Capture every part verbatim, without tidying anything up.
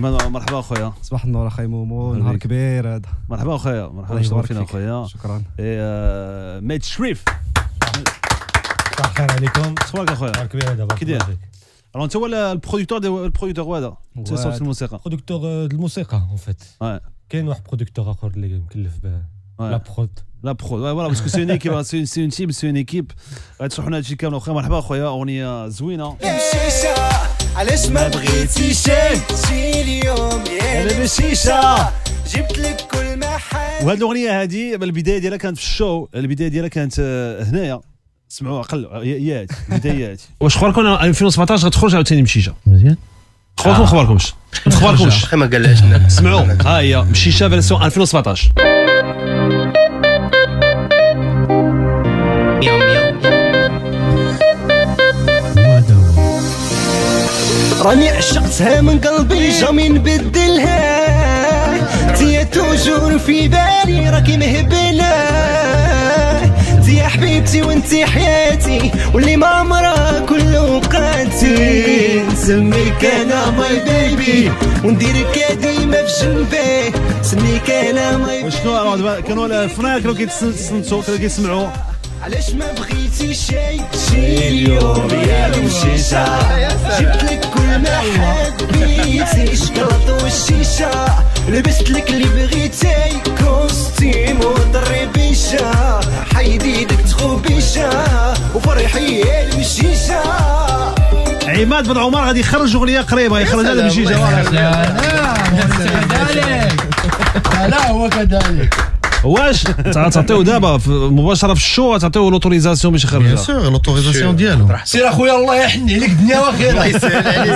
مرحبا مرحبا اخويا. صباح النور اخي مومو، نهار كبير هذا. مرحبا اخويا، مرحبا شرف فينا اخويا. شكرا. إيه ميت شريف. صباح الخير عليكم. صباحك اخويا. نهار كبير هذا. كي داير؟ الو انت هو البروديكتور ديال البروديكتور هذا تاع صوت الموسيقى. بروديكتور د الموسيقى اون فيت. كاين واحد بروديكتور اخر اللي مكلف به لا برود. لا برود فوالا باسكو سي اون ايكيب، سي اون تيم، سي اون ايكيب. غتشرحوا لنا هادشي كامل اخويا. مرحبا اخويا، اغنيه زوينه. علاش ما بغيتي شي اليوم يا بالشيشه جبت لك كل ما حد. وهاد الاغنيه هادي البدايه ديالها كانت في الشو، البدايه ديالها كانت هنايا. سمعوا اقل يات بدايات. واش اخباركم ألفين وسبعطاش غتخرج عاوتاني مشيشه؟ مزيان. اخباركم ما اخباركمش؟ ما اخباركمش؟ اخي ما قالهاش. سمعوا ها هي مشيشه فيرسيون ألفين وسبعطاش. راني عشقتها من قلبي جامي نبدلها، تيا توجور في بالي راكي مهبله، تيا حبيبتي وانتي حياتي واللي ما عمرها كل وقاتي، نسميك انا ماي بيبي ونديرك ديما في جنبي، سميك انا ماي. وشنو كانوا الفنان كانوا كيتصنتوا كانوا كيسمعوا علاش ما بغيتي شي شي اليوم يا المشيشه جبت لك كل ما حبيتي، شكلاط والشيشه لبست لك اللي بغيتي، كوستيم وضربيشه حيديدك تخوبيشه وفرحي يا المشيشه. عماد بن عمر غادي يخرج اغنيه قريبه يخرجها لها بشيشه. لا هو كذلك. واش تعطيو دابا مباشره في الشو تعطيو لوتوريزاسيون باش يخرجها؟ بيان سور لوتوريزاسيون ديالو. سير اخويا الله يحني عليك الدنيا واخيرا. الله يسهل عليك.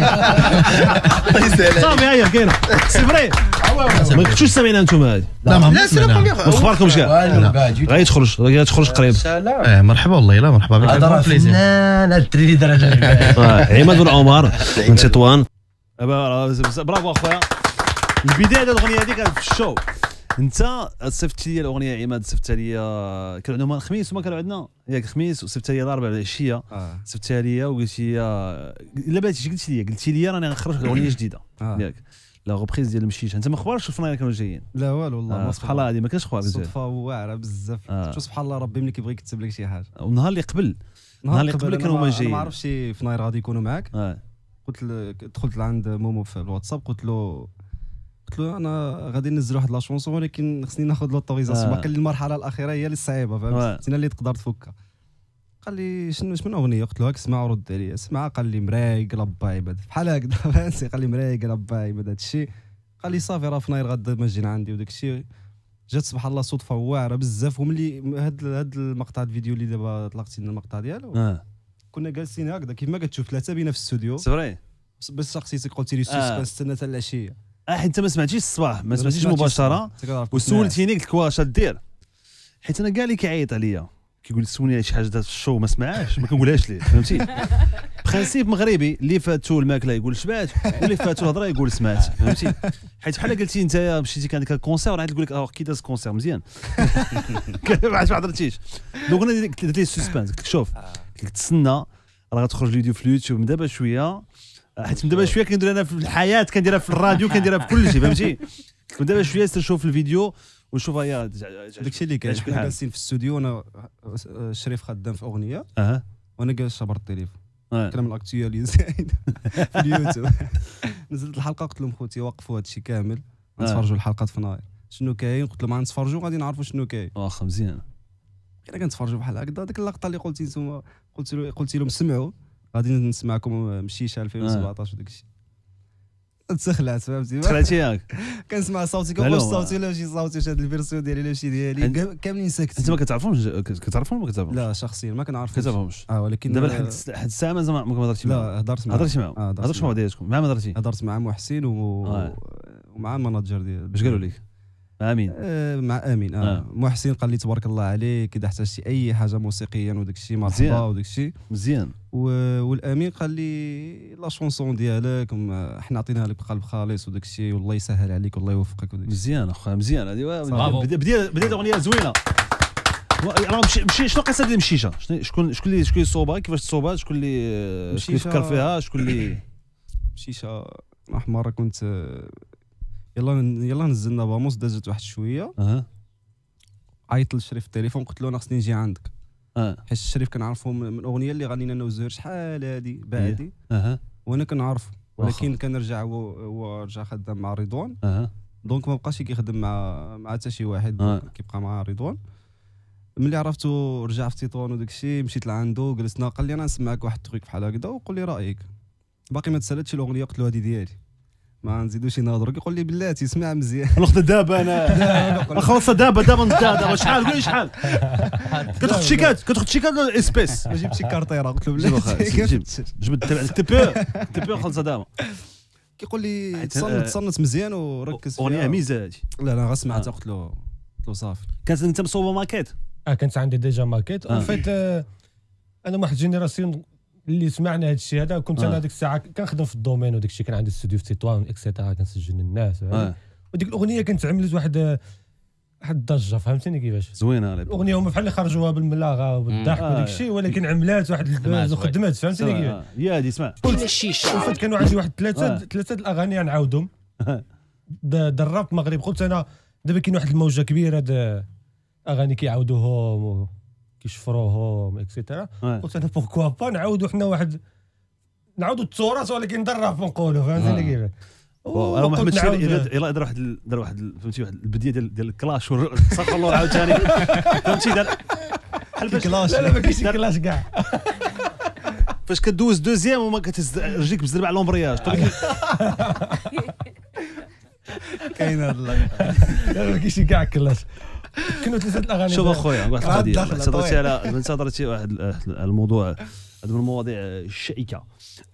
الله يسهل عليك. صافي هيا كاينه سي فري. ما كنتوش سامعين انتم هذه؟ لا ما سمعنا. ما اخباركمش كاع؟ غادي تخرج غادي تخرج قريب. اه مرحبا والله لا مرحبا بك. هذا فنان التريلي درجه. عماد بن عمر من تطوان. برافو اخويا. البدايه ديال الاغنيه هذه كانت في الشو. انت صيفط لي الاغنيه عماد، صيفط لي كان عندنا الخميس وما كانوا عندنا ياك الخميس، وصيفط لي الاربعاء العشيه صيفطها لي وقلت لي لا باتيش قلت لي قلت لي راني غنخرج اغنيه جديده ياك لا غوبريز ديال المشيشه. انت ما اخبارش الفنانين كانوا جايين؟ لا والو والله سبحان الله هذه ما كانش اخبار بزاف. صدفه واعره بزاف. شوف سبحان الله ربي ملي كيبغي يكتب لك شي حاجه. والنهار اللي قبل النهار اللي قبل كانوا ما جايين. ما عرفتش فناير غادي يكونوا معاك. قلت دخلت لعند مومو في الواتساب قلت له قلت له انا غادي ننزل واحد لا شونسون ولكن خصني ناخذ لوطوريزاسيون. باقي لي المرحله الاخيره هي اللي صعيبه فهمت، انا اللي تقدر تفكها. قال لي شنو شنو اغنيه؟ قلت له هاك اسمع ورد عليا. سمع قال لي مرايق لبا عباد بحال هكذا فهمتي. قال لي مرايق لبا عباد هذا الشيء. قال لي صافي راه فناير غدا ما جينا عندي وداك الشيء. جات سبحان الله صدفه واعره بزاف. وملي هاد هاد المقطع الفيديو اللي دابا طلقتي لنا المقطع ديالو اه كنا جالسين هكذا كيف ما كتشوف ثلاثه بينا في الاستوديو. سي فري. بس شخصيتك قلت لي سسبانس استنى حتى العشيه. اه حيت انت ما سمعتيش الصباح ما سمعتيش مباشره وسولتيني قلت لك واش دير، حيت انا كاع اللي كيعيط عليا كيقول سولني على شي حاجه دازت في الشو ما سمعهاش ما كنقولهاش ليه فهمتي. برانسيب مغربي اللي فاتو الماكله يقول شبعت واللي فاتو الهضره يقول سمعت فهمتي. حيت بحال قلتي انت مشيتي كان ديك الكونسير وانا تقول لك اه كي داز الكونسير مزيان ما عرفتش ما هضرتيش. دونك انا درت ليه السسبانس قلت لك شوف قلت لك تسنى راه غتخرج الفيديو في اليوتيوب من دابا شويه، حيت من دابا شويه كندير انا في الحياه كنديرها في الراديو كنديرها في كل شيء فهمتي. من دابا شويه تشوف الفيديو ونشوف هيا داكشي اللي كاين. حنا جالسين في الاستوديو انا الشريف خدام في اغنيه اها وانا جالس شابر التليفون كلام الاكتوالي زايد في اليوتيوب. نزلت الحلقه قلت لهم خوتي وقفوا هذا الشيء كامل نتفرجوا الحلقات في ناير شنو كاين. قلت لهم غنتفرجوا غادي نعرفوا شنو كاين. واخا مزيان. كنا كنتفرجوا بحال هكذا. ديك اللقطه اللي قلتي نتوما قلت له قلت لهم سمعوا غادي نسمعكم مشيشه ألفين وسبعطاش وداك الشيء. تسخلعت فهمتي. تسخلعتي ياك كنسمع صوتي كنقول صوتي لا شي صوتي واش هاد الفيرسيون ديالي لا شي ديالي كاملين ساكتين. انت ما كتعرفهمش كتعرفهم ولا كتعرفهمش؟ لا شخصيا ما كنعرفهمش. كتعرفهمش اه ولكن دابا لحد حد الساعه مازال ما هضرتي معاهم؟ لا هضرت معاه هضرتي معاهم هضرت مع بعضياتكم مع ما هضرتي؟ هضرت مع محسن و... آه. ومع المناجر ديال. باش قالوا لك؟ مع امين آه مع امين اه, آه. محسن قال لي تبارك الله عليك اذا احتجتي اي حاجه موسيقيا وداك الشيء مرحبا وداك الشيء مزيان. والامين قال لي لا شونسون ديالك حنا عطيناها لك بقلب خالص وداك الشيء والله يسهل عليك والله يوفقك وداك الشيء. مزيان اخويا مزيان. هذه بديت بديت اغنيه زوينه. راه مشي مشي شنو القصه ديال المشيشه؟ شكون شكون اللي شكون اللي صوبها كيفاش تصوبها شكون اللي فكر فيها شكون اللي مشيشه واحد المره كنت يلا يلا نزلنا باموس دازت واحد شويه اها عيطت للشريف في التليفون قلت له انا خصني نجي عندك اه حيت الشريف كنعرفو من الاغنيه اللي غنينا انا وزهير شحال هادي بعدي اها وانا كنعرفو ولكن كنرجع هو هو رجع خدام مع رضوان اها دونك ما بقاش كيخدم مع مع حتى شي واحد آه. كيبقى مع رضوان. ملي عرفتو رجع في تطوان وداك الشيء مشيت لعندو جلسنا قال لي انا نسمعك واحد التريك بحال هكذا وقول لي رايك. باقي ما تسالتش الاغنيه قلت له هذه ديالي ما نزيدوش نهضروا كيقول لي بلاتي اسمع مزيان ناخذ دابا انا خلص دابا دابا دابا شحال قول لي شحال كتاخذ شيكات كتاخذ شيكات ولا اسبيس ما جبت شي كارطيره قلت له جيب بلاتي جيب جبت تي بي تي بي خلص دابا كيقول لي تصنت تصنت مزيان وركز فيها اغنيه ميزه هذه لا لا غير سمعتها قلت له قلت له صافي. كانت انت مصوبه ماكيت اه كانت عندي ديجا ماكيت اون فيت انا واحد جينيراسيون اللي سمعنا هذا الشيء هذا كنت انا ديك الساعه كنخدم في الدومين وداك الشيء كان عندي استوديو في تطوان اكسيتيرا كنسجل الناس وديك الاغنيه كانت عملت واحد واحد الضجه فهمتني كيفاش زوينه الاغنيه هما بحال اللي خرجوها بالملاغه والضحك وداك الشيء ولكن عملات واحد الباز وخدمات فهمتني كيفاش يا هادي اسمع وفات كانوا عندي واحد ثلاثه ثلاثه الاغاني نعاودهم دربت المغرب قلت انا دابا كاين واحد الموجه كبيره د اغاني كيعاودوهم كيشفروهم اكسيتيرا قلت انا بوركوا با نعاودوا حنا واحد نعاودوا التراث ولكن درب نقولوا فهمتني كيفاش انا محمد شوقي يلا دار واحد دار واحد فهمتي واحد البديه ديال ديال الكلاش صافي الله عاوتاني فهمتي دار بحال فاش كلاش لا لا ما كاينش كلاش كاع فاش كدوز دوزيام وما كتهز رجليك بزرب على لومبرياج كاين هاد لا ما كاينش كاع كلاش كانوا ثلاثه الاغاني. شوف اخويا واحد القضيه هضرتي على هضرتي واحد الموضوع هذا من المواضيع الشائكه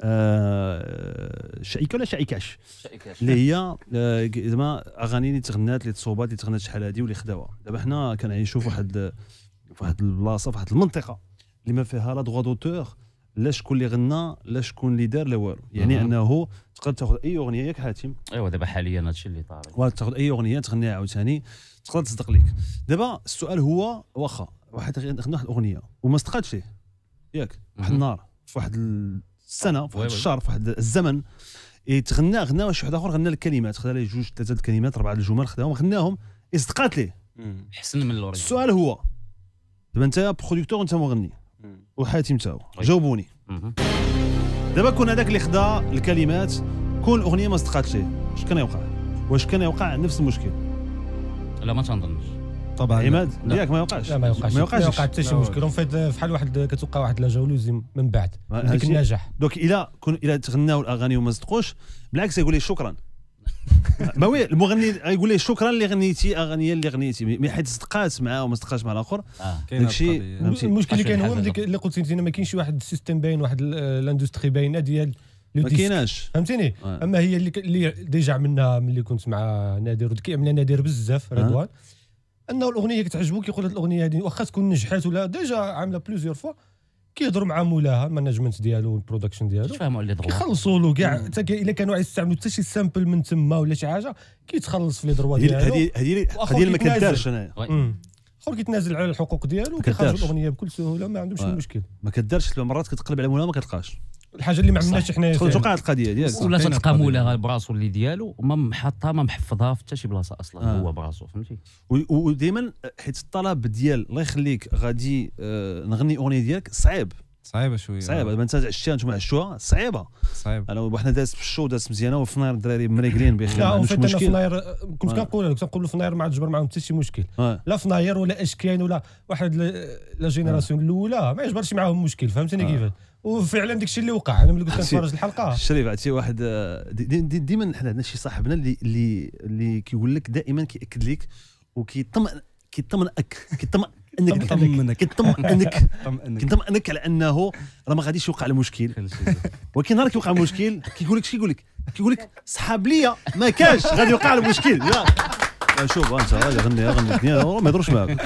شائكه ولا شائكاش اللي هي زعما اغاني اللي تغنات اللي تصوبات اللي تغنات شحال هذه واللي خداوها. دابا حنا كنعيشوا في واحد في واحد البلاصه في واحد المنطقه اللي ما فيها لا دغوا دوتور لا شكون اللي غنى لا شكون اللي دار لا والو. يعني انه تقدر تاخذ اي اغنيه ياك حاتم ايوا دابا حاليا هادشي اللي طاري وتاخذ اي اغنيه تغنيها عاوتاني تقدر تصدق ليك. دابا السؤال هو واخا واحد غنى واحد الاغنيه وما صدقاتش ليه ياك واحد النهار في واحد السنه في واحد الشهر في واحد الزمن يتغنى غنى شي واحد اخر غنى الكلمات خدا ليه جوج ثلاثه الكلمات اربعه الجمل خداهم غناهم صدقات ليه حسن من الاوريجين. السؤال هو دابا انت بروديكتور وانت مغني وحاتم تا هو جاوبوني دابا كون هذاك اللي خدا الكلمات كون الاغنيه ما صدقاتش ليه اش كان يوقع؟ واش كان يوقع نفس المشكل؟ لا ما تنظنش طبعا عماد ياك ما يوقعش لا ما يوقعش ما يوقعش ما يوقع حتى شي مشكل فايت بحال واحد كتوقع واحد لا جولوزي من بعد ديك النجاح. دوك الا كون الا تغناو الاغاني وما صدقوش بالعكس يقول لي شكرا ما وي المغني يقول لي شكرا اللي غنيتي اغنيه اللي غنيتي مي حيت صدقات معاه وما صدقاش مع الاخر داكشي المشكل اللي كاين هو اللي قلت انت ما كاينش واحد السيستم باين واحد الاندستري باينه ديال ما كايناش فهمتيني. آه. اما هي اللي اللي ديجا عملناها ملي كنت مع نادر كيعملها نادر بزاف رضوان آه. انه الاغنيه كتعجبو كيقول هذه الاغنيه هذه واخا تكون نجحات ولا ديجا عامله بليزيور فوا كيهضروا مع مولاها المانجمنت ديالو والبرودكشن ديالو كيفهموا على لي دروا كيخلصوا له كاع حتى الا كانوا عايز يستعملوا حتى شي سامبل من تما ولا شي حاجه كيتخلص في لي دروا ديالو. هذه هذه هذه اللي ما كدارش انايا اخر كيتنازل على الحقوق ديالو وكيخرج الاغنيه بكل سهوله ما عندهمش مشكل. ما كدارش سبع مرات كتقلب على مولاها ما كتلقاش الحاجه اللي ما عملناش حنايا توقع القضيه ديالك ولا تلقى مولاها براسو اللي ديالو وما محطها ما محفظها في حتى شي بلاصه اصلا آه. هو براسو فهمتي. ودائما حيت الطلب ديال الله يخليك غادي آه نغني اغنيه ديالك صعيب صعيبه شويه صعيبه دابا انت عشتيها نتوما عشتوها صعيبه صعيب. انا وحنا داز في الشو داز مزيانه وفناير الدراري مريقلين بخير ما عندوش مشكل. فناير كنت كنقول لك كنقول فناير ما تجبر معاهم حتى شي مشكل آه. لا فناير ولا اشكان ولا واحد لا جينيراسيون الاولى ما يجبرش معاهم مشكل فهمتني آه. كيفاش وفعلا داك الشيء اللي وقع. انا ملي كنت كنتفرج الحلقه الشريف عرفتي واحد ديما حنا عندنا شي صاحبنا اللي اللي اللي كيقول لك دائما كياكد لك وكيطمئن كيطمئنك كيطمئن انك كيطمئنك كيطمئنك كيطمئنك على انه راه ما غاديش يوقع المشكل. ولكن نهار كيوقع المشكل كيقول لك شي يقول لك كيقول لك سحاب ليا ما كانش غادي يوقع المشكل. شوف انت غادي غني غني الدنيا ما يهضروش معاك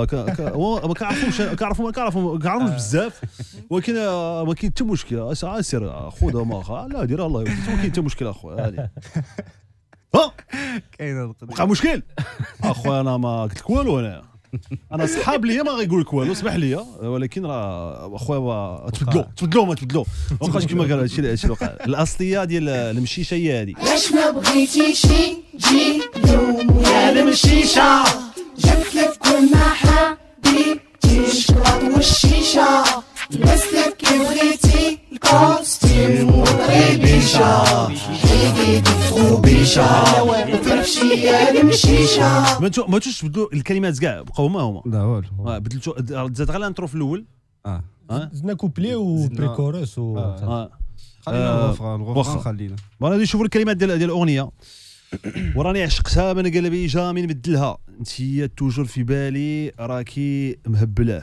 ما كيعرفوش كيعرفوا ما كيعرفوا كيعرفوا بزاف ولكن ما كاين حتى مشكل سير خذها ما لا ديرها الله ما كاين حتى مشكل اخويا ها كاين وقع مشكل اخويا انا ما قلت لك والو انا انا صحاب ليا ما غيقول لك والو، اسمح لي، ولكن راه اخويا تبدلوا تبدلوا ما تبدلوا ما بقاش كما قال هادشي هادشي اللي وقع. الاصليه ديال المشيشه هي هذه. علاش ما بغيتيش تجي اليوم يا المشيشه، جبت لك كل ما حبيتي الشكلاط والشيشه، لبستك كي بغيتي الكوستيم والطريبيشه، حيدي بيشه وفرفشي يا المشيشه. ما ما توش تبدلوا الكلمات كاع بقاو ما هما. لا والو، بدلتوا زاد غير الانترو في الاول. اه زدنا كوبلي وبريكورس و اه خلينا الغفران الغفران خلينا. انا غادي نشوفوا الكلمات ديال ديال الاغنيه. وراني عشقتها من قلبي جامي نبدلها، انت هي توجور في بالي راكي مهبله.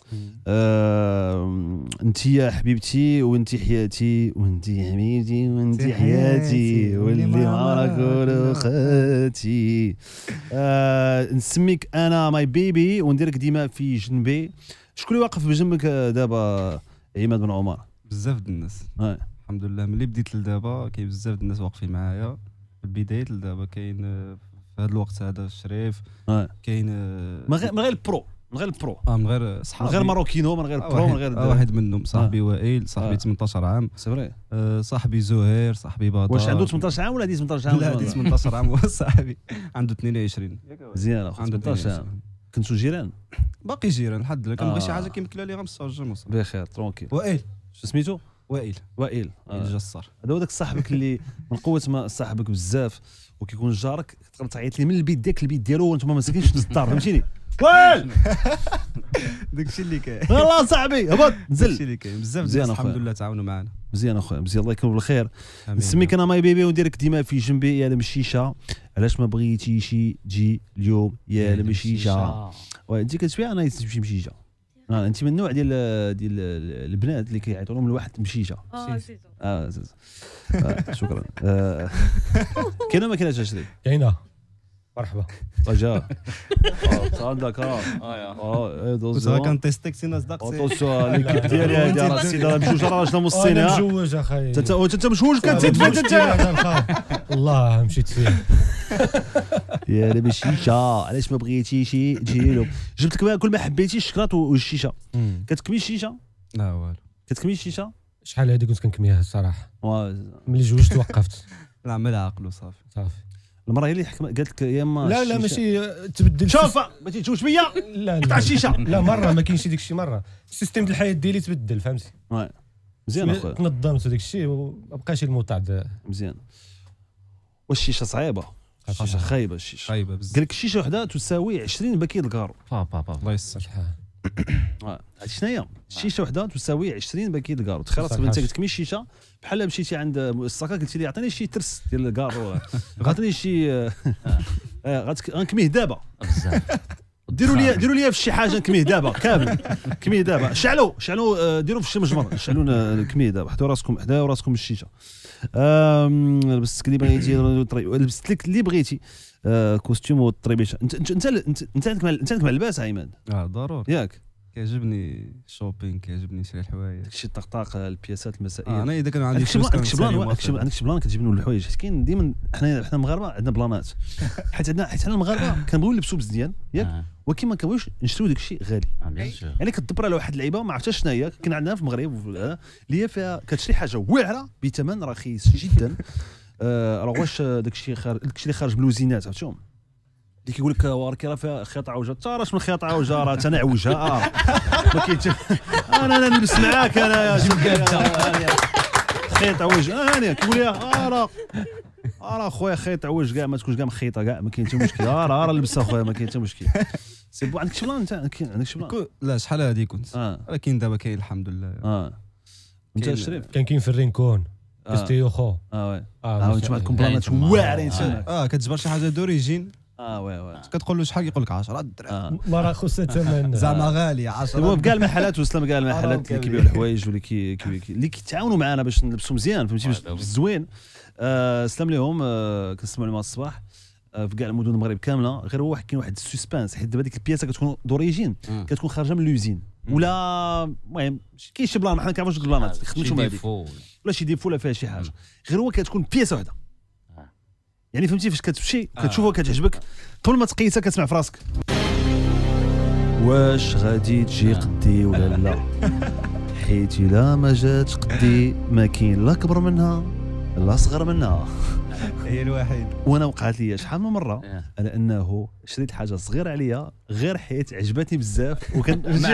آه، انت يا حبيبتي وانت حياتي وانت حبيبتي وانت حياتي واللي ما راك خاتي. آه، نسميك انا ماي بيبي ونديرك ديما في جنبي. شكون اللي واقف بجنبك دابا عماد بن عمر؟ بزاف د الناس آه. الحمد لله. ملي بديت لدابا كاين بزاف د الناس واقفين معايا. في البدايه لدابا كاين في هذا الوقت هذا الشريف، آه. كاين من غير من غير البرو من غير البرو اه من غير صحابي، من غير ماروكينو، من غير برو، من غير آه واحد منهم صاحبي آه. وائل، صاحبي آه. ثمنطاش عام، سي فري. آه صاحبي زهير، صاحبي بابا. واش عنده ثمنطاش عام ولا دي ثمنطاش عام؟ لا دي ثمنطاش عام. وصاحبي عنده اثنين وعشرين. مزيان اخو، ثمنطاش عام. كنتو جيران؟ باقي جيران الحمد لله. كنبغي آه. شي حاجه كيمكن لي غنستوجم. بخير ترونكيل. وائل شو سميتو؟ وائل وائل آه. الجسار. هذا هو داك صاحبك اللي من قوه ما صاحبك بزاف وكيكون جارك تقدر تعيط لي من البيت ديالك البيت ديالو وانتم ما ساكنينش في الدار، فهمتيني؟ وائل داكشي اللي كاين. والله صاحبي هبط نزل. داكشي اللي كاين. بزاف ديال الحمد لله تعاونوا معنا. مزيان اخويا، مزيان الله يكون بالخير. نسميك انا ماي بيبي ونديرك ديما في جنبي يا المشيشه. علاش ما بغيتيش تجي اليوم يا المشيشه؟ وانت كتبيع انا تمشي مشيشه. اه انت من النوع ديال ديال البنات اللي كيعيطوا لهم الواحد مشيشه. اه سيتو اه شكرا. كاينه ما كايناش اشري؟ كاينه. مرحبا رجاء عندك اه اه دوز كنتيستيك سي ناس داقسي. اوتو ليكيب ديالي هادي راه السيده راه بجوج راه شنو مصيني. انا مجوج اخاي. انت انت مشوج كتزيد فين انت؟ الله مشيت فيه يا المشيشه. علاش ما بغيتيش تجي له؟ جبت لك كل ما حبيتي الشكلاط والشيشه. كتكمي الشيشه؟ لا والو. كتكمي الشيشه؟ شحال هادي كنت كنكميها الصراحه. ملي جوجت وقفت. لا عمل عقلو صافي صافي. المراه هي اللي حكمت قالت لك يا اما لا لا ماشي تبدل. شوف ما تيتزوج بيا لا قطع الشيشه. لا مره ما كاينش داك الشيء مره. السيستم ديال الحياه ديالي تبدل فهمتي. وي مزيان اخويا. تنظمت وداك الشيء وما بقاش المتعب. مزيان. واش الشيشه صعيبه؟ الشيشه خايبه. الشيشه خايبه بزاف. قال لك الشيشه وحده تساوي عشرين باكيت الكارو. با با با الله يستر. اه عرفتي شنو هي؟ الشيشه وحده تساوي عشرين باكيت الكارو. تخيل راسك انت كتكمي الشيشه بحال مشيتي عند الساكا قلتي لي عطيني شي ترس ديال الكارو، عطيني شي غنكميه دابا. ديروا لي ديروا لي في شي حاجه نكميه دابا كامل. كميه دابا شعلوا شعلوا ديروا في شي مجمر شعلوا نكميه دابا. حدوا راسكم حداو راسكم الشيشه. لبستك اللي بغيتي لبست لك اللي بغيتي كوستيم والطريبيشه. انت انت انت انت عندك انت عندك مع اللباس ايمن؟ اه ضروري ياك كيعجبني الشوبينغ، كيعجبني نشري الحوايج. داكشي الطقطاق البياسات المسائيه. آه انا اذا كانوا عندي فلوس عندك شي بلان عندك شي بلان كتجيب لنا الحوايج. حيت كاين ديما حنا حنا المغاربه عندنا بلانات. حيت عندنا حيت حنا المغاربه كنبغيو نلبسوا مزيان ياك، ولكن ما كنبغيوش نشريو داك الشيء غالي. يعني كتدبر على واحد اللعيبه ما عرفتش شنو هي. كنا عندنا في المغرب اللي هي فيها كتشري حاجه واعره بثمن رخيص جدا. آه راه واش داك الشيء خارج داك الشيء اللي خارج من الوزينات عرفتهم اللي كيقول لك راكي راه فيها خيط عوجه. تا راه شنو خيط عوجه؟ راه انا عوجه اه ما كاينش. انا انا نلبس معاك انا خيط عوج. انا كيقول لي اه راه راه خويا خيط عوج كاع ما تكونش كاع مخيطه كاع ما كاين حتى مشكل. اه راه لبسها خويا ما كاين حتى مشكل. سي بو عندك شي بلان انت؟ عندك شي بلان؟ لا شحال هادي كنت اه ولكن دابا كاين الحمد لله. اه انت شريف كان كاين في الرينكون كستيو خو. اه وي اه انتم عندكم بلانات واعرين تما. اه كتجبر شي حاجه دوريجين. اه وي وي كتقول له شحال كيقول لك عشرة الدرهم. ما راه خصها ثمن زعما غالي عشرة. هو كاع المحلات وسلم كاع المحلات اللي كيبيعوا الحوايج واللي كي اللي كيتعاونوا معنا باش نلبسوا مزيان فهمتي باش زوين. آه سلام لهم. آه كنسمعوا لهم الصباح آه في كاع المدن المغرب كامله. غير هو كاين واحد السسبانس حيت دابا ديك البياسه كتكون دوريجين كتكون خارجه من لوزين ولا المهم كاين شي بلان حنا كنعرفوش البلانات خدمتهم هذيك ولا شي ديفو ولا فيها شي حاجه. غير هو كتكون بياسه وحده. يعني فهمتي فاش كتمشي كتشوفها كتعجبك قبل ما تقيسها كتسمع في راسك واش غادي تجي قدي ولا لا؟ حيت الا ما جاتش قدي ما كاين لا كبر منها لا صغر منها. هي الوحيد. وانا وقعت لي شحال من مره على انه شريت حاجه صغيره عليا غير حيت عجبتني بزاف وكان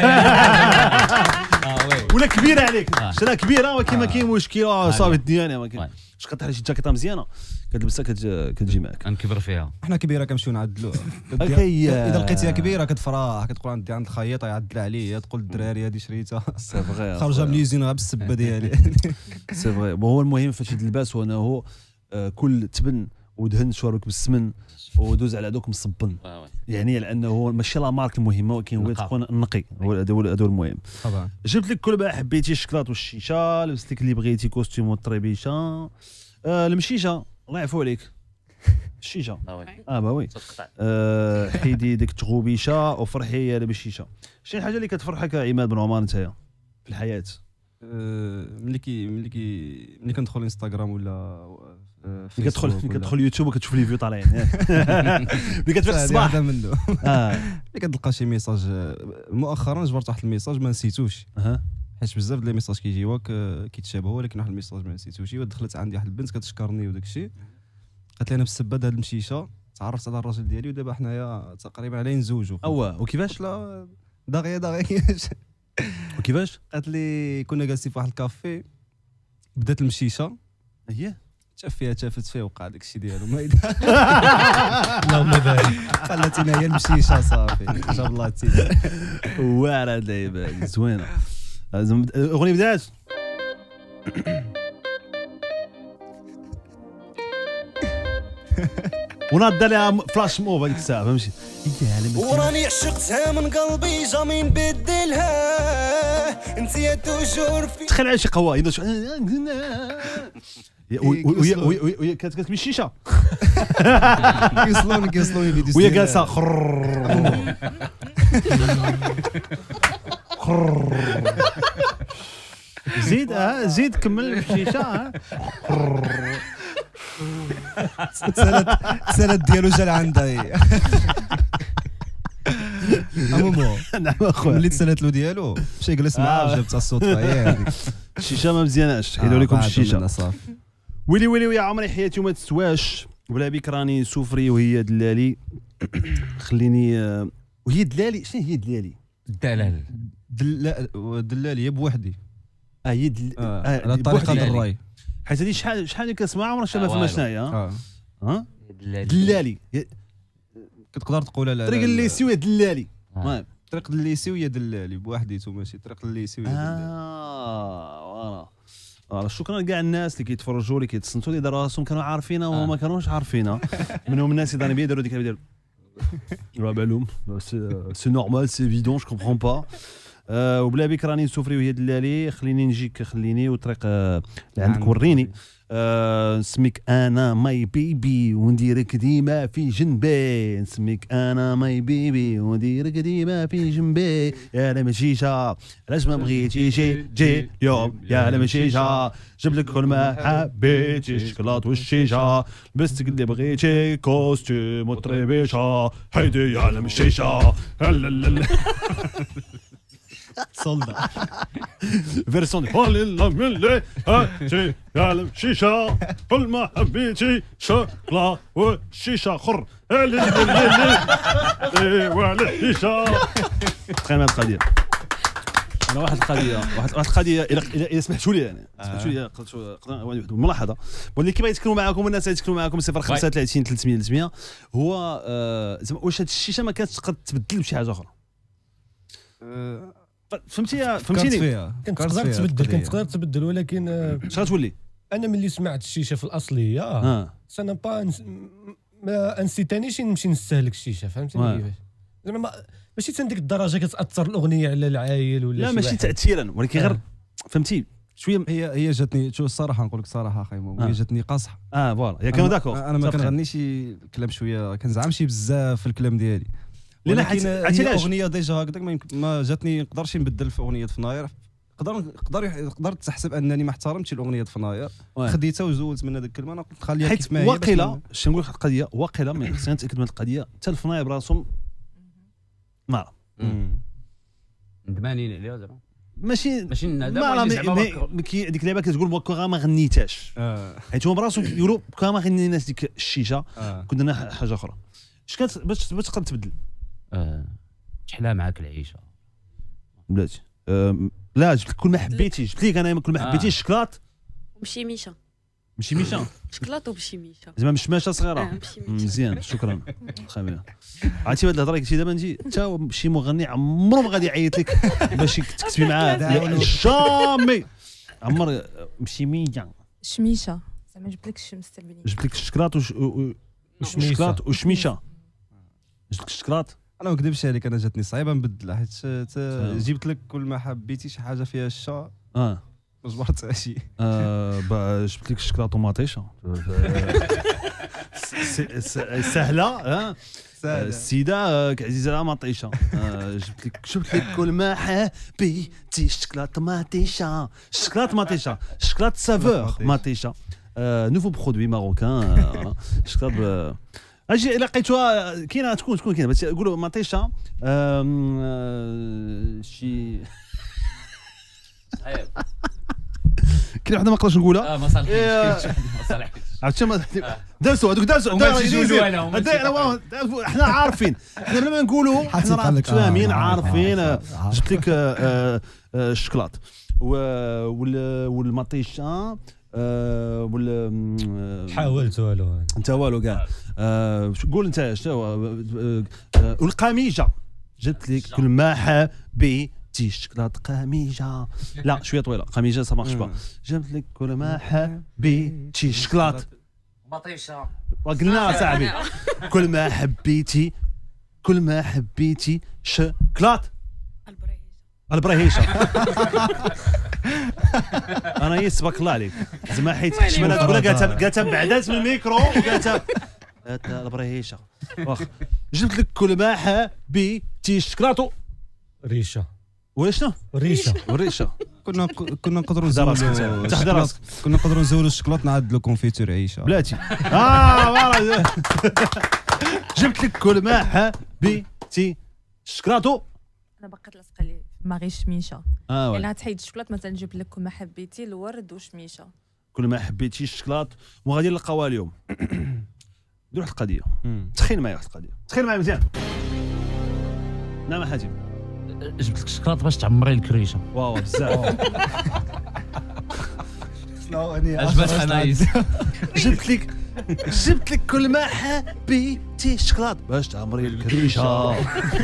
ولا كبيره عليك شراها كبيره ولكن ما كاين مشكل صافي الديانه ما كاين واش كتحرج شي جاكيطه مزيانه كتلبسها كتجي معاك. كنكبر فيها حنا كبيره كنمشيو نعدلوها. هكايا اذا لقيتيها كبيره كتفرح كتقول عندي عند الخياط يعدل عليا تقول الدراري هذه شريتها سي فغي خرجها من اليوزينه بالسبه ديالي. سي فغي هو المهم فاش اللباس هو انه كل تبن ودهن شواربك بالسمن ودوز على دوك مصبن يعني لانه ماشي لا مارك المهمه ولكن هو تكون نقي هذا هو المهم. طبعا جبت لك كل ما حبيتي الشكلاط والشيشه لبست لك اللي بغيتي كوستيم والطريبيشه آه المشيشه الله يعفو عليك الشيشه اه با وي آه حيدي ديك التغوبيشه وفرحي يا بالشيشه. شنو الحاجه اللي كتفرحك عماد بن عمر نتايا في الحياه؟ ملي كي ملي كي ملي كندخل انستغرام ولا ملي كتدخل كتدخل يوتيوب وكتشوف لي فيو طالعين ملي كتفيق الصباح هذا منه اه ملي كتلقى شي ميساج مؤخرا جبرت واحد الميساج ما نسيتوش حيت بزاف ديال لي ميساج كيجيوك كيتشابهوا ولكن واحد الميساج ما نسيتوش. ودخلت عندي واحد البنت كتشكرني وداك الشيء قالت لي انا بالسبه هاد المشيشه تعرفت على الراجل ديالي ودابا حنايا تقريبا عليه نزوجوا. اوا وكيفاش؟ لا داغيا داغيا وكيفاش؟ قالت لي كنا جالسين في واحد الكافي بدات المشيشه هي شاف فيها تافت فيه وقع داك الشيء ديالو ما اللهم بارك خلاتينا هي المشيشه صافي جاب الله تيجي واعره هاد اللعيبه زوينه. الاغنيه بدات ونض لها فلاش موف هذيك الساعه فهمتي وراني عشقتها من قلبي جامي نبدلها انت يا توجور في تخيل على شي قهوه اذا وهي وهي كانت كتمشي الشيشه كيوصلوني كيوصلوني فيديو وهي جالسه زيد اه زيد كمل الشيشه اه السند ديالو جا لعندها هي امومو نعم اخويا ملي تسالت له ديالو مشى جلس معاه جابتها الصدفه هي هذيك الشيشه ما مزياناش حيدوا لكم الشيشه صافي. ويلي ويلي ويا عمري حياتي وما تسواش ولا بيك راني سوفري وهي دلالي خليني وهي دلالي شنو هي دلالي؟ الدلال دلالي هي بوحدي اه هي دل... اه على طريقه الراي حيت هذه شحال شحال اللي كنسمع عمرها شباب فما شناهي ها ها دلالي دلالي كتقدر تقولها لا طريق الليسي وهي دلالي المهم طريق الليسي وهي دلالي بوحديته ماشي طريق الليسي وهي دلالي. اه فوالا شكرا لكاع الناس اللي كيتفرجوا اللي كيتصنتوا اللي داروا راسهم كانوا عارفينها وما ما كانوش عارفينها منهم الناس اللي داروا يديروا ديك ديال لا معلوم سي نورمال سي ايفيدون جو كومبرون با وبلا بيك راني نسوفري وهي دلالي خليني نجيك خليني والطريق اللي عندك وريني نسميك انا ماي بيبي ونديرك ديما في جنبي نسميك انا ماي بيبي ونديرك ديما في جنبي يا لمشيشه علاش ما بغيتيش جي اليوم يا لمشيشه جبت لك كل ما حبيتي الشكلاط والشيشه لبستك اللي بغيتي كوستيم وطريبيشه حيدي يا لمشيشه سولدا فيرسون هولي لا ملي هاتي يا الشيشه كل ما حبيتي شكلا والشيشه خر اللي اللي وعلى الشيشه. تخيل هذه القضيه انا واحد القضيه واحد واحد القضيه اذا سمحتوا لي يعني سمحتوا لي واحد ملاحظه واللي كيبغي يتكلموا معكم والناس اللي يتكلموا معكم صفر خمسة ثلاثين ثلاثمية ثلاثمية هو زعما واش هذه الشيشه ما كانتش تقدر تبدل بشي حاجه اخرى فهمتي فهمتيني كنت تقدر تبدل كنت تقدر تبدل ولكن اش غتولي انا ملي سمعت الشيشه في الاصليه اه سانا با ما انسيتانيش نمشي نستهلك الشيشه فهمتني كيفاش زعما ماشي تنديك الدرجه كتاثر الاغنيه على العائل ولا لا ماشي تاثيرا ولكن غير فهمتي شويه هي هي جاتني شوف الصراحه نقول لك الصراحه اخي مو هي جاتني قاصحه اه فوالا يا كانوا داكور انا ما كنغنيش الكلام شويه كنزعم شي بزاف في الكلام ديالي لان حيت الاغنيه ديجا هكذاك ما جاتني نقدرش نبدل في اغنيه فناير نقدر نقدر نقدر تحسب انني ما احترمتش الاغنيه فناير خديتها وزولت منها ديك الكلمه انا قلت خليها كيف ما هي واقيلا شنو نقول لك القضيه واقيلا ما خصنا نتاكد من القضيه حتى الفناير براسهم ما ندمانين عليها زعما ماشي ماشي الندم ما ولكن زعما راه ديك اللعبه كتقول بكره ما غنيتهاش حيت هو براسو يقولوا بكره ما غنيناش ديك الشيشه كنا حاجه اخرى اش كانت باش باش تقدر تبدل تحلى معاك العيشه بلاتي لا جبت لك كل ما حبيتي جبت لك انا كل ما حبيتي الشكلاط مشي ميشا مشي ميشا شكلاط ومشي ميشا زعما مشماشه صغيره آه، مشي ميشا. مزيان شكرا خميره عرفتي هاد الهضره قلتي دابا انت حتى شي مغني عمره ما غادي يعيط لك باش تكتبي معاه جامي عمر مشي ميجا شميشه زعما جبت لك الشمس تلبني جبت لك الشكلاط وش الشكلاط وشميشه جبت لك الشكلاط انا ما نكذبش عليك انا جاتني صعيبه نبدلها حيت جبت لك كل ما حبيتي شي حاجه فيها الشا اه ما جبرتها شي اه جبت لك الشكلاط ومطيشه سهله ها السيده عزيزه مطيشه جبت لك جبت لك كل ما حبيتي الشكلاط مطيشه الشكلاط مطيشه الشكلاط سافور مطيشه نوفو برودوي ماروكان الشكلاط اجي لقيتوها كاينه تكون تكون كاينه بس يقولوا مطيشه شي كاين وحده ما نقدرش نقولها اه ما صالحيش ما صالحيش عرفتي ما دارسوا هذوك دارسوا احنا عارفين احنا بلا ما نقولوا احنا راه فاهمين عارفين جبت لك الشكلاط والمطيشه وال حاولت والو انت والو كاع قول انت شنو والقميجه جبت لك كل ما حبيتي الشكلاط قميجه لا شويه طويله قميجه سا مارش با جبت لك كل ما حبيتي الشكلاط مطيشه قلنا صاحبي كل ما حبيتي كل ما حبيتي شكلاط البريهيشه انا هي تبارك الله عليك زعما حيت شمال تقولها قالتها قالتها بعدات من الميكرو وقالتها البريهيشه واخ جبت لك كل ما حبيتي الشكلاطو ريشه وشنو ريشه والريشه كنا كنا نقدروا نزولوا تحت راسك كنا نقدروا نزولوا الشكلاط نعدلوا كونفيتور عيشه بلاتي اه فوالا جبت لك كل ما حبيتي الشكلاطو انا بقيت لاصقه لي ما غير شميشه اه الا تحيد الشكلاط مثلا نجيب لك كل ما حبيتي الورد وشميشه كل ما حبيتي الشكلاط وغادي نلقاوها اليوم ندير واحد القضيه تخيل معايا واحد القضيه تخيل معايا مزيان نعم حاتم جبت لك الشكلاط باش تعمري الكريشه واو بزاف عجبت حنايس جبت لك جبت لك كل ما حبيتي الشكلاط باش تعمري الكريشه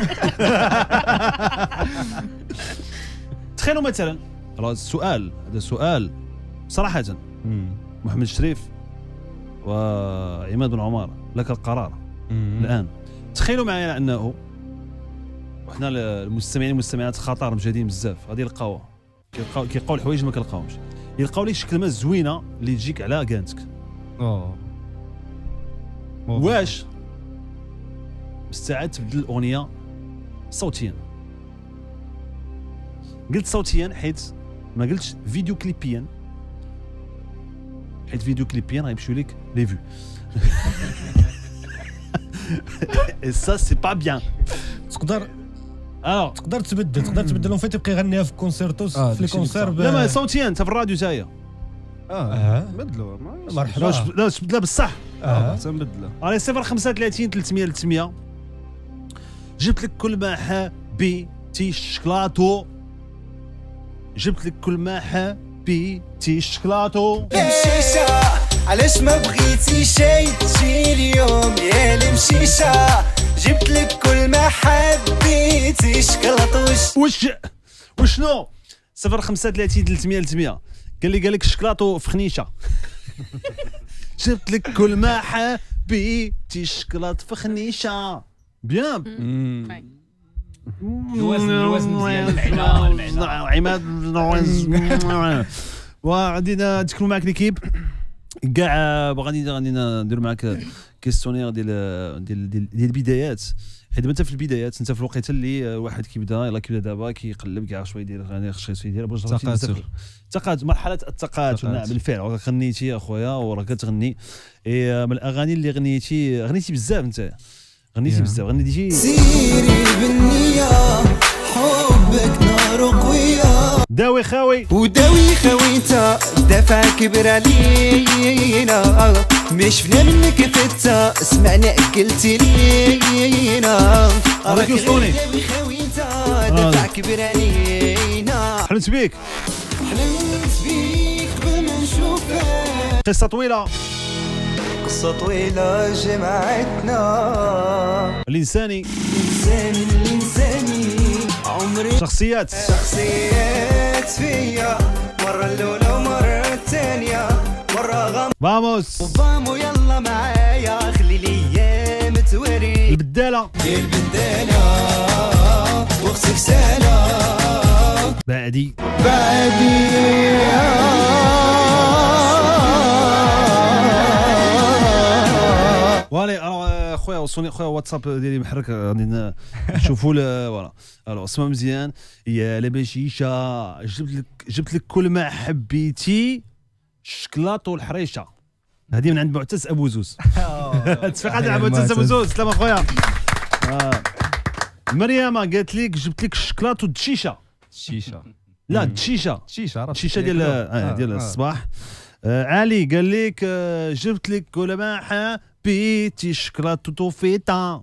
تخيلوا مثلا راه السؤال هذا سؤال صراحه محمد الشريف وعماد بن عمار لك القرار الان تخيلوا معايا انه وحنا المستمعين والمستمعات خطر مجاهدين بزاف غادي يلقاوها كيلقاو كيلقاو الحوايج ما كيلقاوهمش يلقاو لك شي كلمه زوينه اللي تجيك على كانتك اه واش مستعد تبدل الاغنيه صوتيا قلت صوتيا حيت ما قلتش فيديو كليبيا حيت فيديو كليبيا غيمشيو لك لي فيو اي سا سي با بيان تقدر اه تقدر تبدل تقدر تبدل اون فيت تبقى يغنيها في كونسيرتوس في لي كونسير لا ما صوتيا انت في الراديو تاهي اه بدلوا مرحبا لا تبدلها بصح اه تنبدلها على صفر خمسة ثلاثين ثلاثمية ثلاثمية جبت لك كل ما حبيتي الشكلاطو جبت لك كل ما حبيتي الشكلاطو المشيشة علاش ما بغيتي شي تجي اليوم يا المشيشة جبت لك كل ما حبيتي شكلاطو وش وشنو صفر خمسة ثلاثين ثلاثمية ثلاثمية قال لي قال لك الشكلاطو في خنيشه جبت لك كل ما حبيتي الشكلاط في خنيشه بيان الوزن الوزن مزيان المعنى عماد وغادي ندخلوا معك ليكيب كاع غادي غادي ندير معك كيستيونير ديال ديال ديال البدايات حيت انت في البدايات انت في الوقيته اللي واحد كيبدا يلاه كيبدا دابا كيقلب كاع شويه يدير اغاني خصو يدير باش تقاتل تقاتل مرحله التقاتل نعم بالفعل راك غنيتي اخويا وراك تغني من الاغاني اللي غنيتي غنيتي بزاف انت غنيتي بزاف غنيتي سيري بالنية حبك نار قوية داوي خاوي وداوي خويتا دافع كبر علينا ما شفنا منك فتا سمعنا قلتي لينا راك يوصلوني داوي خويتا دافع كبر علينا حلمت بيك حلمت بيك قبل ما نشوفك قصة طويلة قصة طويلة جمعتنا الإنساني إنساني الإنساني عمري شخصيات شخصيات فيا مرة الأولى ومرة الثانية مرة غام فاموس وفامو يلا معايا خلي لي أيام توري البدالة دير بدالة واختي فسالة بعدي بعدي فوالا الوغ خويا وصلوني خويا واتساب ديالي محرك غادي نشوفوا فوالا الوغ اسمع مزيان يا لاباس شيشه جبت لك جبت لك كل ما حبيتي الشكلاط والحريشه هذه من عند معتز ابو زوز تفيق عند معتز ابو زوز سلام اخويا مريم قالت لك جبت لك الشكلاط والدشيشه الشيشه لا الدشيشه الشيشه عرفت الشيشه ديال ديال الصباح علي قال لك جبت لك كل ما حبيتي الشكلاط وتوفيتا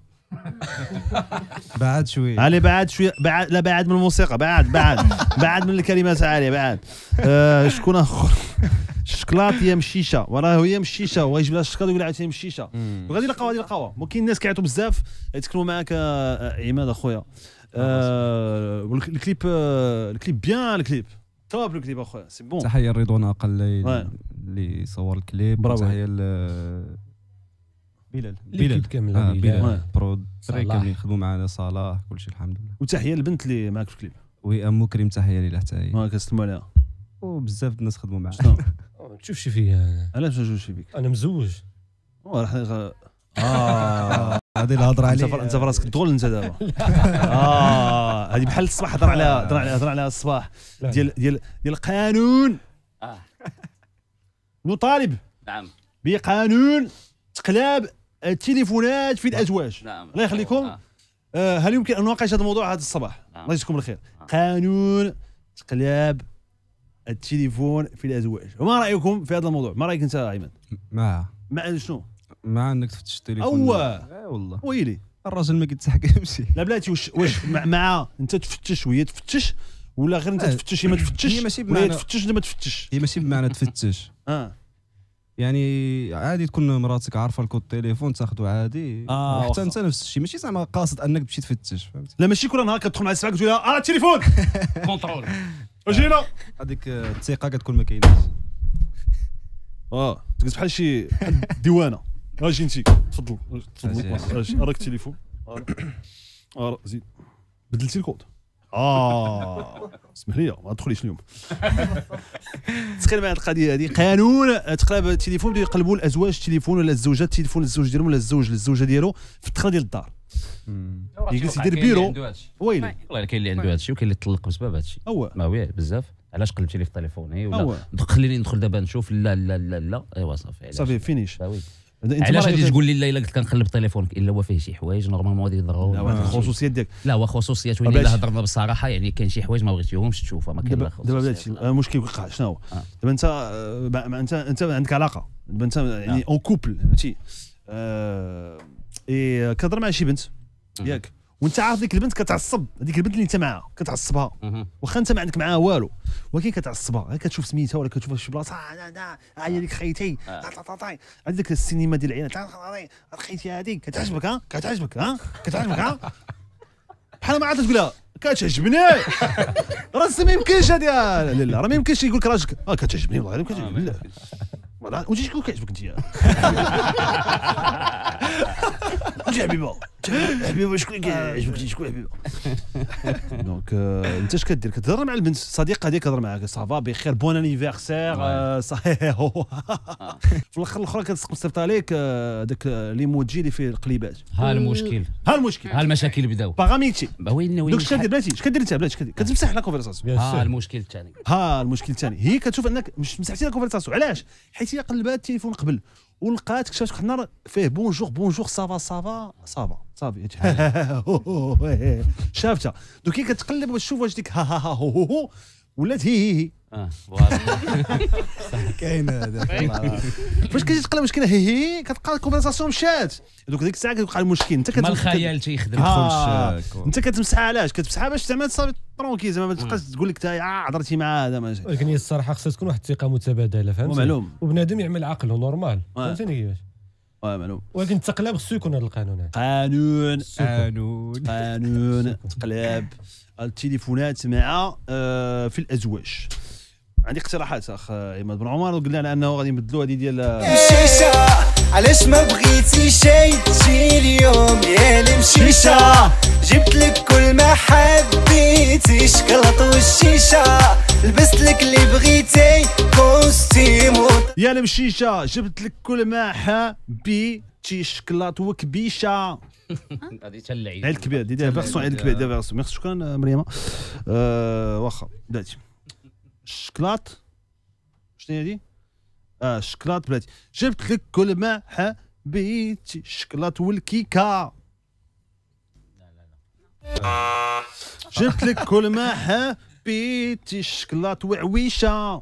بعد شويه علي بعد شويه بعد لا بعد من الموسيقى بعد بعد بعد من الكلمات عاليه بعد آه شكون اخر الشكلاط يا مشيشه وراه هي مشيشه ويجيب لها الشكلاط ويقول عاوتاني مشيشه وغادي يلقاو غادي يلقاوها ممكن الناس كيعيطوا بزاف يتكلموا معاك عماد اخويا آه الكليب الكليب بيان الكليب توب الكليب اخويا سي بون تحيه لرضوان قلي اللي صور الكليب تحيه بلال بلال كامل آه بلال برود فري كاملين خدموا معنا صلاح كلشي الحمد لله وتحيه للبنت اللي معاك في الكليب وي ام مكرم تحيه ليها حتى هي ما كنسلموا عليها وبزاف الناس خدموا معنا ما تشوفش فيا علاش ما تشوفش فيك انا مزوج راح اه هذه الهضره عليه انت في راسك تغول انت دابا اه هذه بحال الصباح هضر عليها هضر عليها هضر عليها الصباح ديال ديال ديال القانون اه نطالب نعم بقانون تقلاب التليفونات في الازواج نعم الله يخليكم آه. آه هل يمكن ان نناقش هذا الموضوع هذا الصباح نعم. الله يجزيكم بالخير قانون تقلاب التليفون في الازواج وما رايكم في هذا الموضوع ما رايك انت عماد مع مع شنو مع انك تفتش التليفون اوه والله ويلي الراجل ما كيتحكمش لا بلاتي واش واش مع, مع انت تفتش وهي تفتش ولا غير انت تفتش هي ما تفتش هي ماشي بمعنى تفتش ولا ما تفتش هي ماشي بمعنى تفتش اه يعني عادي تكون مراتك عارفه الكود التليفون تاخذه عادي آه حتى انت نفس الشيء ماشي زعما قاصد انك تمشي تفتش فهمت لا ماشي كل نهار كتدخل مع السبعه كتقول لها اه التليفون كونترول اجينا هذيك الثقه كتكون ما كايناش اه تجلس بحال شي ديوانه اجي انت تفضل تفضل اجي راك التليفون اه زيد بدلتي الكود اه اسمح لي ما تدخليش اليوم تخيل معايا القضيه هذه قانون تقلب التليفون بداو يقلبوا الازواج التليفون ولا الزوجات التليفون الزوج ديالهم ولا الزوج للزوجه ديالو في الدخله ديال الدار يجلس يدير بيرو ويلي والله كاين اللي عنده هذا الشيء وكاين اللي طلق بسبب هذا الشيء هو ما هو بزاف علاش قلبتي لي في تليفوني ولا خليني ندخل دابا نشوف لا لا لا لا ايوا صافي صافي فينيش علاش غادي تقول لي لا الا قلت كنقلب تليفونك الا هو فيه شي حوايج نورمالمون غادي يضروا لا واحد الخصوصيات ديالك لا هو خصوصيات وين الا هضرنا بصراحه يعني كاين شي حوايج ما بغيتيهمش تشوفها ما كاين لا دابا بلاتي المشكل وقع شنو هو دابا انت انت انت عندك علاقه دابا انت يعني اون كوبل فهمتي اي كتهضر مع شي بنت ياك وانت عارف ديك البنت كتعصب هذيك البنت اللي انت معاها كتعصبها واخا انت ما عندك معاها والو ولكن كتعصبها كتشوف سميتها ولا كتشوفها في شي بلاصه لا لا هي ديك خيتي هذيك السينما ديال العينات خيتي هذيك كتعجبك ها كتعجبك ها كتعجبك ها بحال ما عاد تقول لها كتعجبني راه ما يمكنش هذه لا لا راه ما يمكنش يقول لك راجلك اه كتعجبني والله كتعجبني لا والله وتجي تقول كيعجبك انت يا حبيبه حبيبه شكون كيعجبك شكون حبيبه دونك انت اش كدير كتهضر مع البنت الصديقه ديالك كتهضر معاك صافا بخير بون انيفرسير صحيح في الاخر الاخرى كتسقط عليك داك ليموجي اللي فيه القليبات ها المشكل ها المشكل ها المشاكل بداو باغاميتي وين وين دوك اش كدير بلاتي اش كدير انت بلاتي كتمسح لا كونفرساسيون ها المشكل الثاني ها المشكل الثاني هي كتشوف انك مش مسحتي لا كونفرساسيون علاش حيت هي قلبات التليفون قبل ولقات اكتشفت واحد النهار فيه بونجور بونجور صافا صافا صافا صافي شافتها دوك كي كتقلب باش تشوف واش ديك ها ها ها هو هو هو ولات هي هي هي اه كاين هذا فاش كتجي تقلب واش كاينه هي هي كتلقى الكونفرساسيون مشات دوك ديك الساعه كيوقع المشكل انت ما الخيال تيخدم انت كتمسحها علاش كتمسحها باش تعمل صافي ترونكي زعما ما تبقاش تقول لك تا هضرتي مع هذا ماشي ولكن هي الصراحه خصها تكون واحد الثقه متبادله فهمتي معلوم وبنادم يعمل عقله نورمال فهمتني كيفاش واه معلوم ولكن التقلاب خصو يكون هذا القانون هذا قانون قانون قانون تقلاب التليفونات مع آه في الازواج عندي اقتراحات اخ عماد بن عمر وقلنا على انه غادي نبدلوا هذه ديال مشيشة علاش ما بغيتي شي تجي اليوم يا المشيشة جبت لك كل ما حبيتي شكلط والشيشة لبست لك اللي بغيتي كوستيم يا المشيشة جبت لك كل ما حبيتي شكلاط وكبيشة هذه حتى العيد عيد كبير ديال فيرسون عيد كبير ديال فيرسون ميرسي شكرا مريم أه واخا بلاتي الشكلاط شنو هي هادي اه الشكلاط بلاتي جبت لك كل ما حبيتي الشكلاط والكيكه جبت لك كل ما حبيتي الشكلاط وعويشه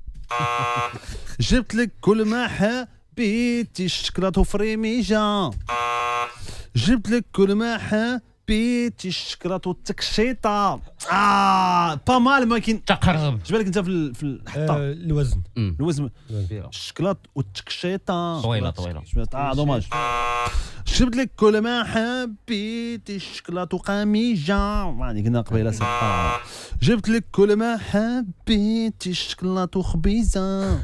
جبت لك كل ما حبيتي الشكلاط وفريميجه جبت لك كل ما حبيتي الشكلاط والتكشيطه اه با مال ما كاين تقرب جبالك انت في في الحطه آه الوزن الوزن الشكلاط والتكشيطه طويله طويله اه دوماج جبت لك كل ما حبيتي الشكلاط وقميجه يعني قلنا قبيله صح جبت لك كل ما حبيتي الشكلاط وخبيزه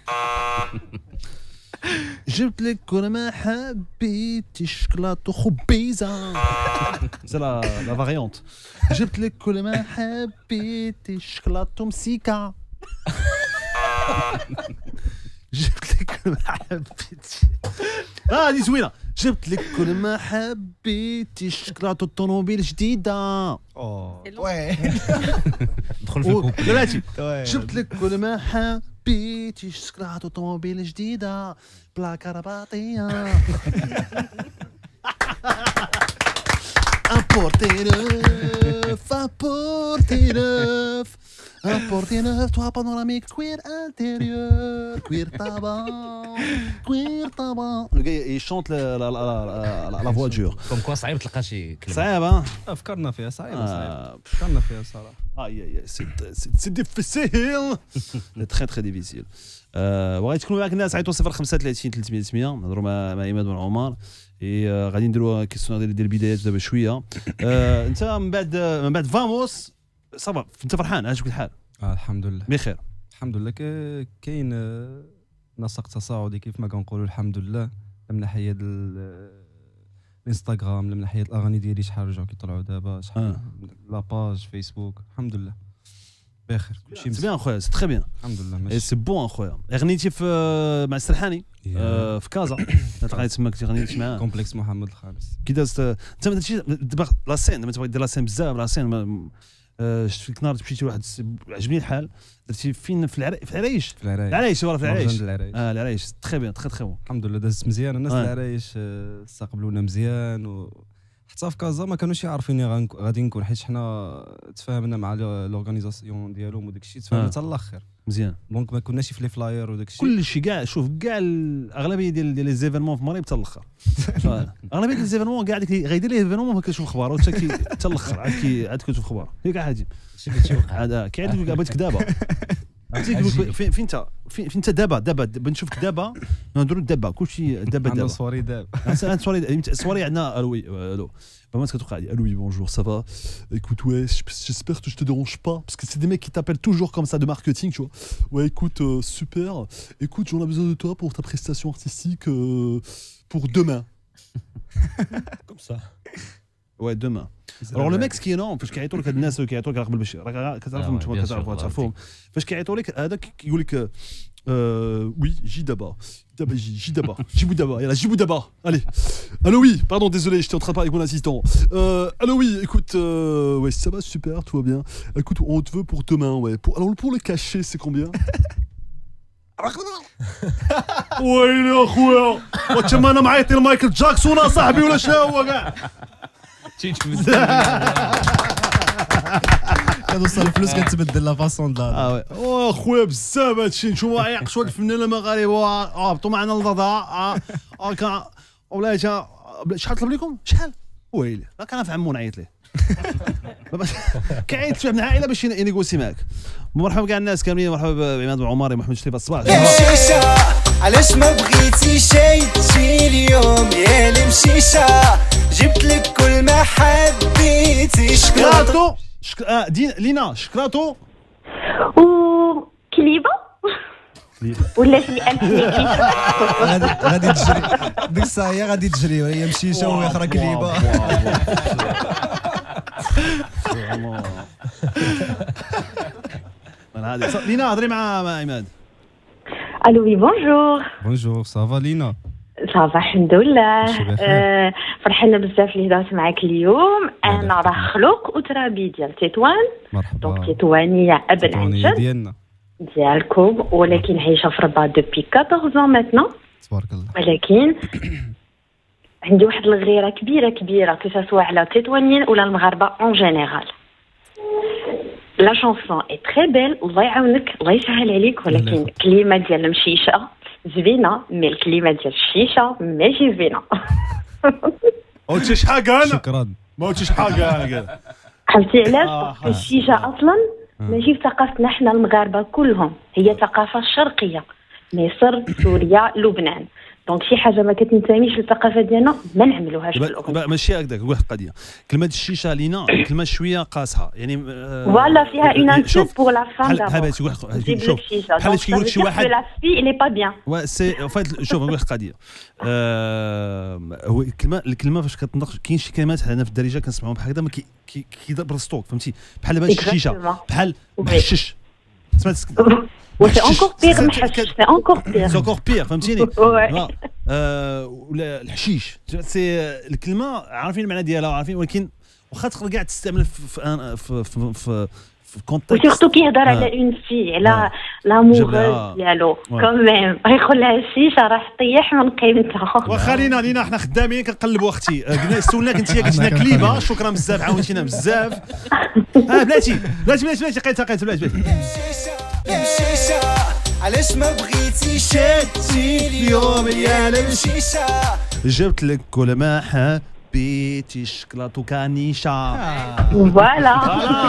جبت لك كل ما حبيتي الشكلاط وخبيزه سي لا لا فاريونت جبت لك كل ما حبيتي الشكلاط ومسيكه جبت لك كل ما حبيتي اه دي زوينه جبت لك كل ما حبيتي الشكلاط والطوموبيل جديده اوه دخل في الكوب بلاتي جبت لك كل ما حبيتي الشكلاط والطوموبيل جديده بلا كرباطيه apportez neuf apportez neuf apportez neuf toit panoramique cuir intérieur cuir tabac cuir tabac le gars il chante la la la la la voiture كوم كوا صعيب تلقى شي كلمه صعيبه فكرنا فيها صعيبه صعيبه فكرنا فيها صراحه اه يا سي سي ديفيسيل تري تري ديفيسيل بغيت تكونوا معاك الناس عيطوا صفر خمسة ثلاثين ثلاثمية ثمانمية نهضروا مع مع عماد بن عمر اي غادي نديروا كيسيون ديال البدايات دابا شويه انت من بعد من بعد فاموس صافا انت فرحان عاجبك الحال آه الحمد لله بخير الحمد لله كاين نسق تصاعدي كيف ما كنقولوا الحمد لله من ناحيه الانستغرام من ناحيه الاغاني ديالي شحال رجعوا كيطلعوا دابا شحال لاباج فيسبوك الحمد لله بخير كلشي سي بيان خويا سي تري بيان الحمد لله ماشي سي بون خويا غنيتي في مع السرحاني في كازا تلقى تماك غنيتي معاه كومبلكس محمد الخامس كي دازت انت ما درتيش دابا لا سين دابا تبغي دير لا سين بزاف لا سين شفت فيك نهار مشيتي لواحد عجبني الحال درتي فين في العرايش في العرايش في العرايش العرايش ورا في العرايش اه العرايش تري بيان تري تري بون الحمد لله دازت مزيان الناس العرايش استقبلونا مزيان و حتى في كازا ما كانوش يعرفوني غادي نكون حيت حنا تفاهمنا مع لورغانيزاسيون ديالهم وداك الشيء تفاهمنا حتى الاخر مزيان دونك ما كناش في لي فلاير وداك الشيء كلشي كاع شوف كاع الاغلبيه ديال ديال لي زيفينمون في المغرب حتى الاخر اغلبيه ديال لي زيفينمون كاع ديك غيدير لي زيفينمون ما كتشوف اخبار حتى حتى الاخر عاد كي عاد كتشوف اخبار هي كاع هادي عاد كيعيط لك بغيتك دابا عرفتي فين فين انت فين انت دابا دابا بنشوفك دابا نهضروا دابا كلشي دابا دابا صوري دابا صوري صوري عندنا الو الو Comment est-ce que tu dis allô oui bonjour ça va écoute ouais j'espère que je te dérange pas parce que c'est des mecs qui t'appellent toujours comme ça de marketing tu vois ouais écoute euh, super écoute j'en ai besoin de toi pour ta prestation artistique euh, pour demain comme ça ouais demain alors le mec ce qui est énorme فاش كيعيطوا لك هاد الناس كيعيطوا لك قبل باش كتعرفهم نتوما كتعرفوا تعرفوهم فاش كيعيطوا لك هذاك كيقول لك Euh, oui, j'y d'abord. J'y d'abord. J'y d'abord. Yalla, j'y d'abord. Allez. Allô, oui. Pardon, désolé, j'étais en train de parler avec mon assistant. Euh, allô, oui. Écoute, euh, ouais, ça va super, tout va bien. Écoute, on te veut pour demain, ouais. Pour, alors, pour le cachet, c'est combien? ويلي اخويا وتما انا معيطي لمايكل جاكسون صاحبي ولا شنو هو كاع كتوصل الفلوس كتبدل لا فاسون دار. اه خويا بزاف هادشي نشوفوا عيق شويه الفنانين المغاربه هبطوا معنا للضوضاء اه كان ولا شحال طلب لكم شحال ويلي راك انا فهم نعيط ليه كعيط شويه من العائله باش ينيغوسي معاك. مرحبا بكاع الناس كاملين، مرحبا بعماد بن عماري محمد شريف الصباح. علاش ما بغيتي شي تجي اليوم يا المشيشه جبت لك كل ما حبيتي شكراتو شك... آه دي... لينا شكراتو وكليبه ولا شي ألف غادي غادي تجري ديك الساعه هي غادي تجري وهي مشيشه وهي اخرى كليبه. لينا هضري مع عماد. الو وي بونجور. بونجور صافا لينا؟ صافا الحمد لله. آه فرحانه بزاف اللي هضرت معاك اليوم. انا راه خلق وترابي ديال تطوان. مرحبا. دونك تطوانيه ابن عنجد ديالنا ديالكم، ولكن عايشه في الرباط دوبي أربعطاش عام ماتنا. تبارك الله. ولكن عندي واحد الغيره كبيره كبيره كسوا على تطوانيين ولا المغاربه اون جينيرال. لا شونسون اي تري بيل الله يعاونك الله يسهل عليك، ولكن الكلمه ديال المشيشه زوينه مي الكلمه ديال الشيشه ماشي زوينه. ما قلتيش حاجه انا. شكرا. ما قلتيش حاجه انا. عرفتي علاش؟ الشيشه اصلا ماشي في ثقافتنا حنا المغاربه كلهم، هي ثقافه شرقيه، مصر سوريا لبنان. دونك شي حاجه ما كتنتميش للثقافه ديالنا ما نعملوهاش في الاغنيه. ماشي هكذاك واحد القضيه. كلمه الشيشه لينا كلمه شويه قاصحه يعني فوالا فيها اون انسولت بور لا فام دابا. بحال بحال واحد شوف بحال اش كيقول لك شي واحد لا في لي با بيان. وا سي فايت شوف واحد القضيه. هو الكلمه الكلمه فاش كتنطق كاين شي كلمات هنا في الدارجه كنسمعوهم بحال هكذا ما كيضرب السطوك فهمتي بحال دابا الشيشه بحال محشش سمعت وسي انكور بيغ محش سي انكور بيغ سي انكور بيغ فهمتيني. ولا الحشيش سي الكلمه عارفين المعنى ديالها عارفين، ولكن واخا تقدر كاع تستعمل في في في في في كونتكست وسيرتو كيهضر على اون في على لاموغوز ديالو كوميم يقول لها الشيشه راه طيح من قيمتها. واخا لينا لينا حنا خدامين كنقلبوا اختي قلنا سولناك انت قلت لنا كليبه شكرا بزاف عاونتينا بزاف. اه بلاتي بلاتي بلاتي بلاتي قيت قيت بلاتي بلاتي علاش ما بغيتي شاتي اليوم يا المشيشه جبت لك كل ما حبيتي شكلاطو كانيشه. فوالا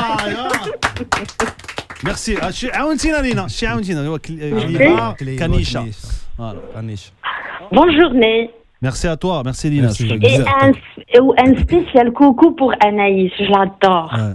ميرسي هادشي عاونتينا لينا هادشي عاونتينا هو كليبه كانيشه. فوالا كانيشه. بون جورني. Merci à toi, merci Lina. Et un, un spécial coucou pour Anaïs, je l'adore. Ouais.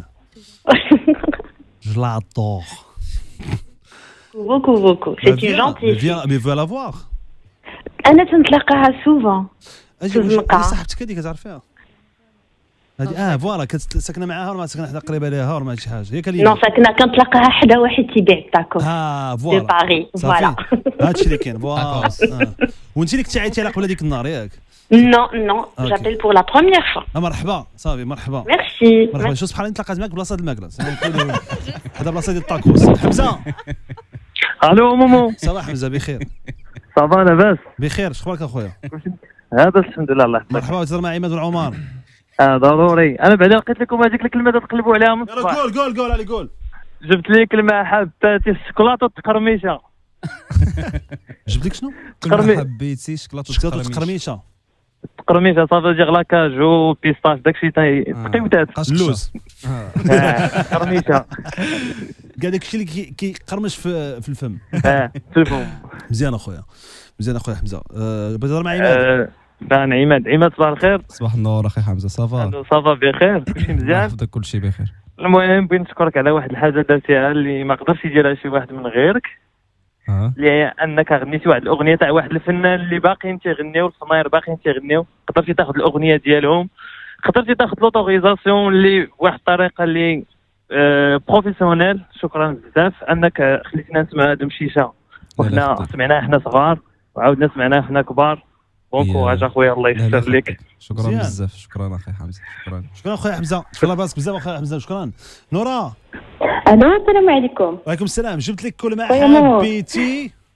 Je l'adore. Beaucoup, beaucoup. C'est une gentille. Mais viens, mais veux la voir. أنا تنتلاقاها souvent. أجي صاحبتك هذيك تعرفيها. هذه اه فوالا كنت ساكنه معاها ولا ما ساكنه حدا قريبه ليها ولا ما شي حاجه هي كلينا. نو ساكنه كنتلاقاها حدا واحد تيبيع التاكو. اه فوالا. دي باري فوالا. هادشي اللي كاين فوالا. وانت اللي كنتي عيطتي على قبل هذيك النهار ياك؟ نو نو جابيل بور لا بروميير فوا. مرحبا صافي مرحبا. ميرسي. مرحبا شوف بحال نتلاقات معاك بلاصه الماكله هذا بلاصه ديال الطاكوس. حمزه. الو مومو. صباح حمزه بخير. صافا لاباس؟ بخير شخبارك اخويا؟ هذا الحمد لله الله يحفظك. مرحبا تهضر مع عماد بن عمار. اه ضروري انا بعدا لقيت لكم هذيك الكلمه اللي تقلبوا عليها من الصباح. قول قول قول علي قول. جبت لي كلمه حباتي الشكلاطه التقرميشه. جبت لك شنو؟ كلمه حبيتي الشكلاطه التقرميشه. التقرميشه صافي دير لا كاجو بيستاش داكشي تاي تقيمتات اللوز. قرميشه كاع داكشي اللي كيقرمش في في الفم. اه في الفم. مزيان اخويا مزيان اخويا حمزه. بغيت نهضر مع عماد. بان عماد عماد صباح الخير. صباح النور اخي حمزه صافا. صافا بخير كلشي مزيان. يحفظك كلشي بخير. المهم بغيت نشكرك على واحد الحاجه درتيها اللي ما قدرش يديرها شي واحد من غيرك. اه اللي هي انك غنيتي واحد الاغنيه تاع واحد الفنان اللي باقيين تيغنيو الفناير باقيين تيغنيو قدرتي تاخذ الاغنيه ديالهم قدرتي تاخذ لوتوريزاسيون اللي بواحد الطريقه اللي آه بروفيسيونيل. شكرا بزاف انك خليتينا نسمع هذا مشيشه وحنا سمعناه حنا صغار وعاودنا سمعناه حنا كبار. بون كوراج اخويا الله يسر لك. شكرا بزاف. شكرا اخي حمزه. شكرا شكرا اخويا حمزه. شكرا براسك بزاف اخويا حمزه. شكرا. نورا. الو السلام عليكم. وعليكم السلام. جبت لك كل ما ويا ماما. حبيتي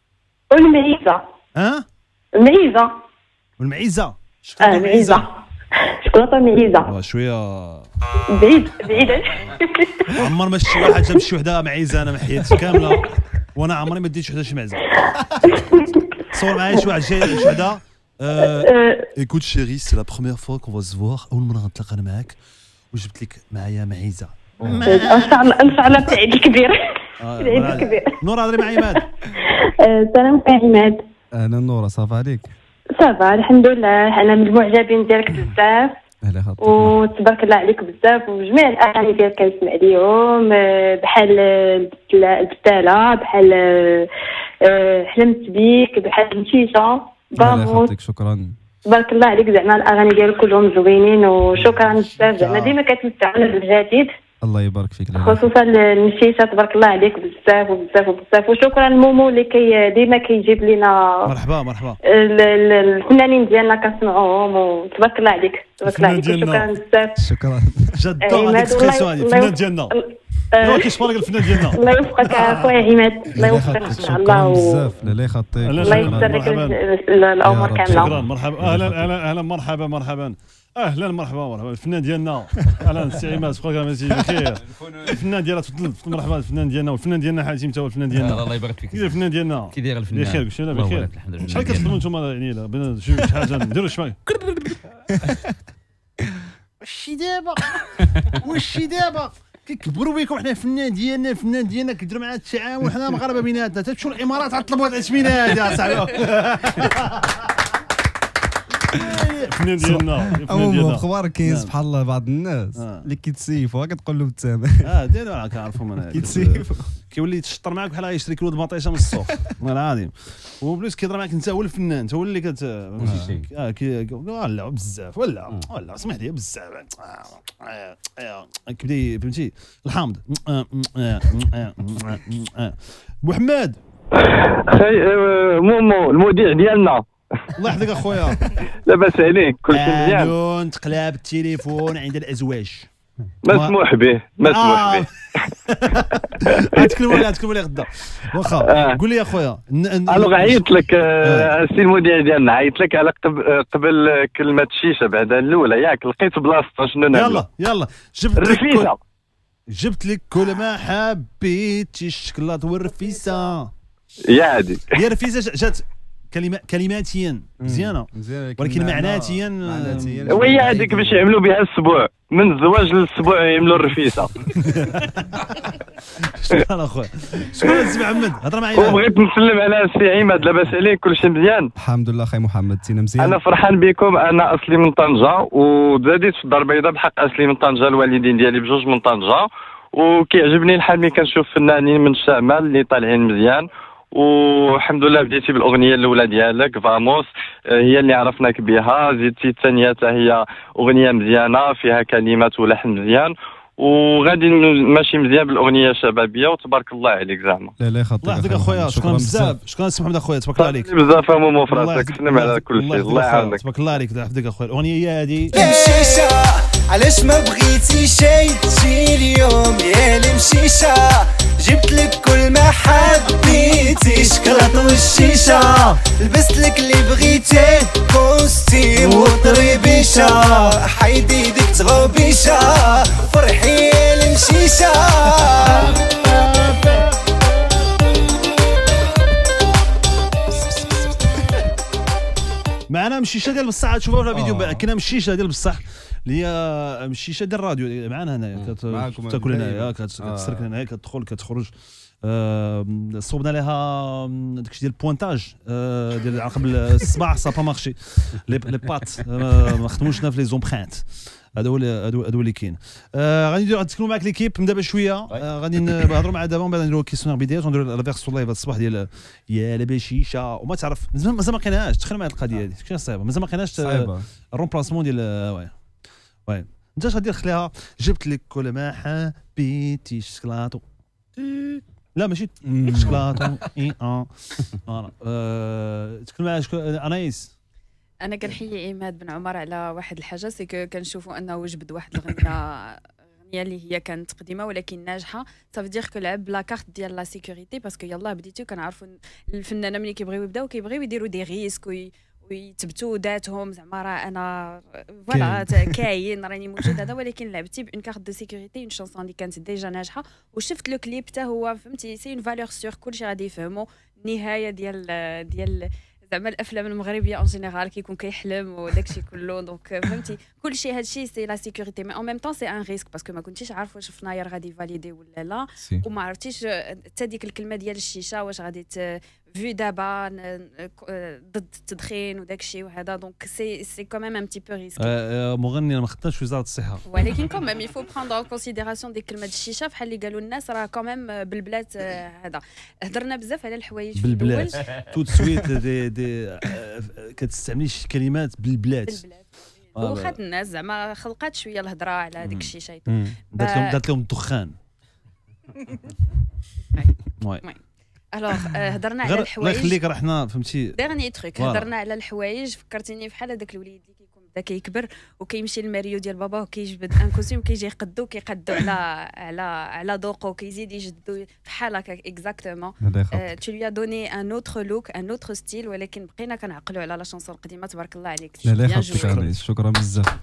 والمعيزه. ها المعيزه. والمعيزه. اه معيزه. شوكولاته معيزه. شويه بعيد بعيد. عمر ما شي واحد جاب شي وحده معيزه انا ما حيت كامله وانا عمري ما ديت شي وحده شي معزه. صور معايا شي واحد جاي شي وحده. ايكوت شيري سي لا بروميير فوا كون فا سفوار اول مره غنتلاقى انا معاك وجبت لك معايا معيزه. ان شاء الله ان شاء الله تعيد الكبير. العيد الكبير. نورا هضري مع عماد. السلام عليكم عماد. اهلا نورا صافا عليك؟ صافا الحمد لله انا من المعجبين ديالك بزاف. اهلا خاطرك. وتبارك الله عليك بزاف وجميع الاغاني ديالك كنسمع اليوم بحال البتاله بحال حلمت بيك بحال مشيشه باموس. شكرا تبارك الله عليك زعما الاغاني ديالك كلهم زوينين وشكرا بزاف زعما ديما كتمتعنا بالجديد. الله يبارك فيك. خصوصا المشيشه تبارك الله عليك بزاف وبزاف وبزاف وشكرا مومو اللي كي ديما كيجيب لنا مرحبا مرحبا الفنانين ديالنا كنسمعوهم وتبارك الله عليك تبارك الله عليك شكرا بزاف. شكرا جدو هذيك السكريسيون هذه الفنان ديالنا ايوا كيشبر لك الفنان ديالنا. الله يوفقك اخويا عماد الله يوفقك ان شاء الله بزاف لا يخطيك الله يسر لك الامور كامله. شكرا مرحبا اهلا اهلا اهلا مرحبا مرحبا اهلا مرحبا مرحبا الفنان ديالنا اهلا سي عماد شكرا مسي بخير. الفنان ديالنا تفضل مرحبا الفنان ديالنا والفنان ديالنا حاتم تا هو الفنان ديالنا. الله يبارك فيك. كي داير الفنان ديالنا؟ كي داير الفنان؟ بخير كلشي بخير. شحال كتخدموا نتوما يعني بنا شي حاجه نديروا شويه. واش دابا واش دابا كيكبروا بكم حنا الفنان ديالنا الفنان ديالنا كيديروا معنا التعاون حنا مغاربه بيناتنا تمشيو الامارات غطلبوا هاد الاثمنات يا صاحبي. الفنان ديالنا الفنان ديالنا اخبار كاين سبحان الله بعض الناس اللي كيتسيفوا كتقول له بالثمن. اه ديروا كنعرفهم انا كيتسيفوا كيولي يتشطر معاك بحال غيشري كيلو د مطيشه من السوق والله العظيم. وبلوس كيهضر معاك انت هو الفنان انت هو اللي كت اه كي لا بزاف ولا ولا اسمح لي بزاف كيبدا فهمتي الحامض. محمد خي مومو المذيع ديالنا الله يحفظك اخويا. لاباس عليك كلشي مزيان؟ الو تقلاب التليفون عند الازواج مسموح به مسموح به. غتكلموا لي غتكلموا لي غدا واخا. قول لي يا خويا انا عيطت لك السي المذيع ديالنا عيطت لك على قبل كلمه الشيشه بعدا الاولى ياك لقيت بلاصه شنو نعمل؟ يلا يلا جبت الرفيسه جبت لك كل ما حبيتي الشكلاط والرفيسه يا عادي. هي الرفيسه جات كلمة كلماتيا مزيانه ولكن معناتيا وهي هذيك باش يعملوا بها السبوع من الزواج للسبوع يعملوا الرفيسه. شكرا اخويا شكرا سي محمد هضر معايا. وبغيت نسلم على سي عماد لاباس عليك كلشي مزيان؟ الحمد لله خي محمد تينا مزيان. انا فرحان بكم انا اصلي من طنجه وزاديت في الدار البيضاء بحق اصلي من طنجه الوالدين ديالي بجوج من طنجه وكيعجبني الحال ملي كنشوف فنانين من الشمال اللي طالعين مزيان. والحمد لله بديتي بالاغنيه الاولى ديالك فاموس هي اللي عرفناك بها زيدتي الثانيه حتى هي اغنيه مزيانه فيها كلمات ولحن مزيان وغادي ماشي مزيان بالاغنيه الشبابيه وتبارك الله عليك زعما. لا لا يخاطرك الله يحفظك اخويا شكرا بزاف شكرا سي محمد اخويا تبارك الله عليك بزاف مومو فراسك تسلم على كل شيء الله يعاونك تبارك الله عليك الله يحفظك اخويا. الاغنيه هي هذه مشيشه علاش ما بغيتي شي تجي اليوم يا المشيشه جبت لك كل ما حبيتي شكلاط والشيشه لبست لك اللي بغيتي كوستيم وطريبيشه حيدي ديك تغوبيشه فرحي المشيشه. معنا مشيشه ديال بصح تشوفوها في الفيديو كاينه مشيشه ديال بصح اللي هي مشيشه ديال الراديو معنا هنايا كتاكل هنايا كتسرك هنايا كتدخل كتخرج. صوبنا لها داكشي ديال البوانتاج ديال عقب الصباح سا با مارشي لي بات ما خدموشنا في لي زومبرانت هذا هو هذا اللي كاين. غادي نتكلموا معاك ليكيب من دابا شويه غادي نهضروا مع دابا ومن بعد نديروا كيسيونير بدايات ونديروا لا فيرسون لايف الصباح ديال يا لاباس شيشه وما تعرف مازال ما لقيناهاش. تخيل معايا القضيه هذه شنو صعيبه مازال ما لقيناش الرومبلاسمون ديال وي وي انت اش غادير خليها جبت لك كل ما حبيتي شكلاطو لا ماشي شكلاطو اي اه تكلم معايا انايس. انا كنحيي عماد بن عمر على واحد الحاجه سي كو كنشوفوا انه جبد واحد الغنيه الاغنيه اللي هي كانت تقديمه ولكن ناجحه صافي دير كو لعب لا كارت ديال لا سيكوريتي باسكو يلاه بديتو كنعرفوا الفنانه ملي كيبغيو يبداو كيبغيو يديروا دي ريسك وي ويثبتوا ذاتهم زعما راه انا فوالا كاين راني موجود هذا ولكن لعبتي بون كارت دو سيكوريتي اون شانسون اللي كانت ديجا ناجحه وشفت لو كليب حتى هو فهمتي سي اون فالور سور كلشي غادي يفهموا النهايه ديال ديال زعما الافلام المغربيه اون جينيرال كيكون كيحلم وداكشي كله دونك فهمتي كلشي هادشي سي لا سيكوريتي مي اون ميم طون سي ان ريسك باسكو ما كنتيش عارف واش فناير غادي فاليدي ولا لا وما عرفتيش حتى ديك الكلمه ديال الشيشه واش غادي في دابا ضد التدخين وداكشي وهذا دونك سي سي كوميم ان بتي بو ريسك مغني ما خدناش في وزاره الصحه ولكن كوميم يفو بروندر كونسيديراسيون ديك كلمه الشيشه بحال اللي قالوا الناس راه كوميم بالبلاد هذا هضرنا بزاف على الحوايج في الاول بالبلاد توت سويت دي دي كتستعمليش كلمات بالبلاد وخات الناس زعما خلقات شويه الهضره على ديك الشيشه دارت لهم دارت لهم الدخان وي الوغ هضرنا على الحوايج الله يخليك راه حنا فهمتي ديرني تروك هضرنا على الحوايج فكرتيني بحال هذاك الوليد اللي كيكون بدا كيكبر وكيمشي للماريو ديال باباه وكيجبد ان كوستيم كيجي يقدو كيقدو على على على ذوقه وكيزيد يجدو بحال هكا اكزاكتومون تو لي دوني ان اوتر لوك ان اوتر ستيل ولكن بقينا كنعقلوا على لا شانسون القديمه تبارك الله عليك شكرا شكرا بزاف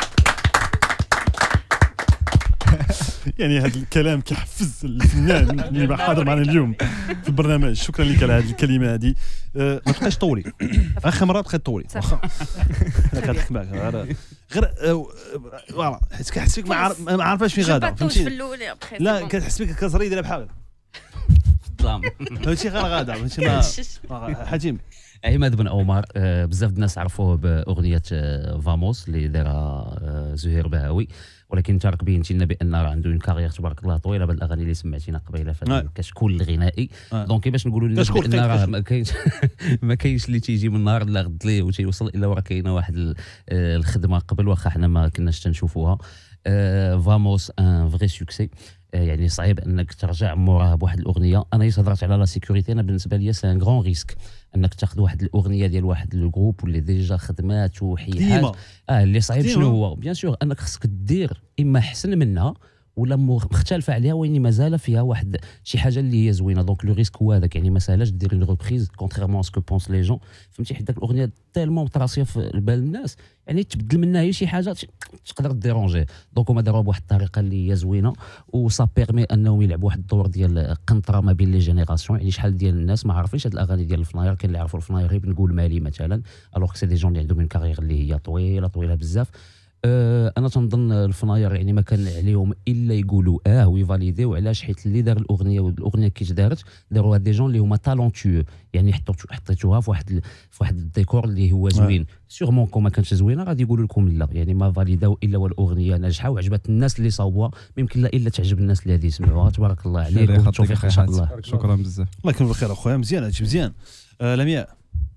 يعني هذا الكلام كيحفز الفنان اللي حاضر معنا اليوم في البرنامج شكرا لك على هذه الكلمه هذه أه ما تبقاش طولي اخر مره بقيت طولي واخا كنضحك معك غير غير فوالا حيت كنحس بك ما عارفاش فين غادا فهمتي لا كتحس بك كتزري ديال بحال في الظلام فهمتي غير غادا فهمتي ما حاتم عماد بن عمر بزاف الناس عرفوه باغنيه فاموس اللي دارها زهير بهاوي ولكن انت راك بينتي لنا بان راه عنده اون كارير تبارك الله طويله بهاد الاغاني اللي سمعتينا قبيله في الكشكول الغنائي دونك كيفاش نقولوا للناس بان راه ما كاينش ما كاينش اللي تيجي من نهار لا غد ليه وتيوصل الا وراه كاينه واحد الخدمه قبل واخا حنا ما كناش تنشوفوها فاموس ان فري سوكسي يعني صعيب انك ترجع موراها بواحد الاغنيه انا هضرت على لا سيكوريتي انا بالنسبه لي سي ان غران ريسك انك تاخذ واحد الاغنيه ديال واحد الجروب واللي ديجا خدمات وحي حاجه اه اللي صعيب شنو هو بيان سور انك خصك دير اما احسن منها ولا مختلفه عليها وين مازال فيها واحد شي حاجه اللي هي زوينه دونك لو ريسك هو هذاك يعني ما ساهلاش دير اون ريبريز كونتريرمون سكو بونس لي جون فهمتي حيت داك الاغنيه تالمون متراسيه في البال الناس يعني تبدل منها هي شي حاجه تقدر ديرونجي دونك هما داروها بواحد الطريقه اللي هي زوينه وصا بيرمي انهم يلعبوا واحد الدور ديال قنطره ما بين لي جينيراسيون يعني شحال ديال الناس ما عارفينش هاد الاغاني ديال الفناير كاين اللي يعرفوا الفناير غير بنقول مالي مثلا الوغ سي دي جون اللي عندهم من كارير اللي هي طويله طويله بزاف أه انا تنظن الفناير يعني ما كان عليهم الا يقولوا اه ويفاليديو علاش حيت اللي دار الاغنيه والاغنيه كي دارت داروها دي جون اللي هما تالونتيو يعني حطيتوها في واحد في واحد الديكور اللي هو زوين سيغمون كون ما كانتش زوينه غادي يقولوا لكم لا يعني ما فاليداو الا والاغنيه ناجحه وعجبت الناس اللي صاوبوها يمكن لا الا تعجب الناس اللي غادي يسمعوها تبارك الله عليك وتوفيق ان شاء الله شكرا بزاف الله يكون بخير اخويا مزيان هادشي مزيان آه لمياء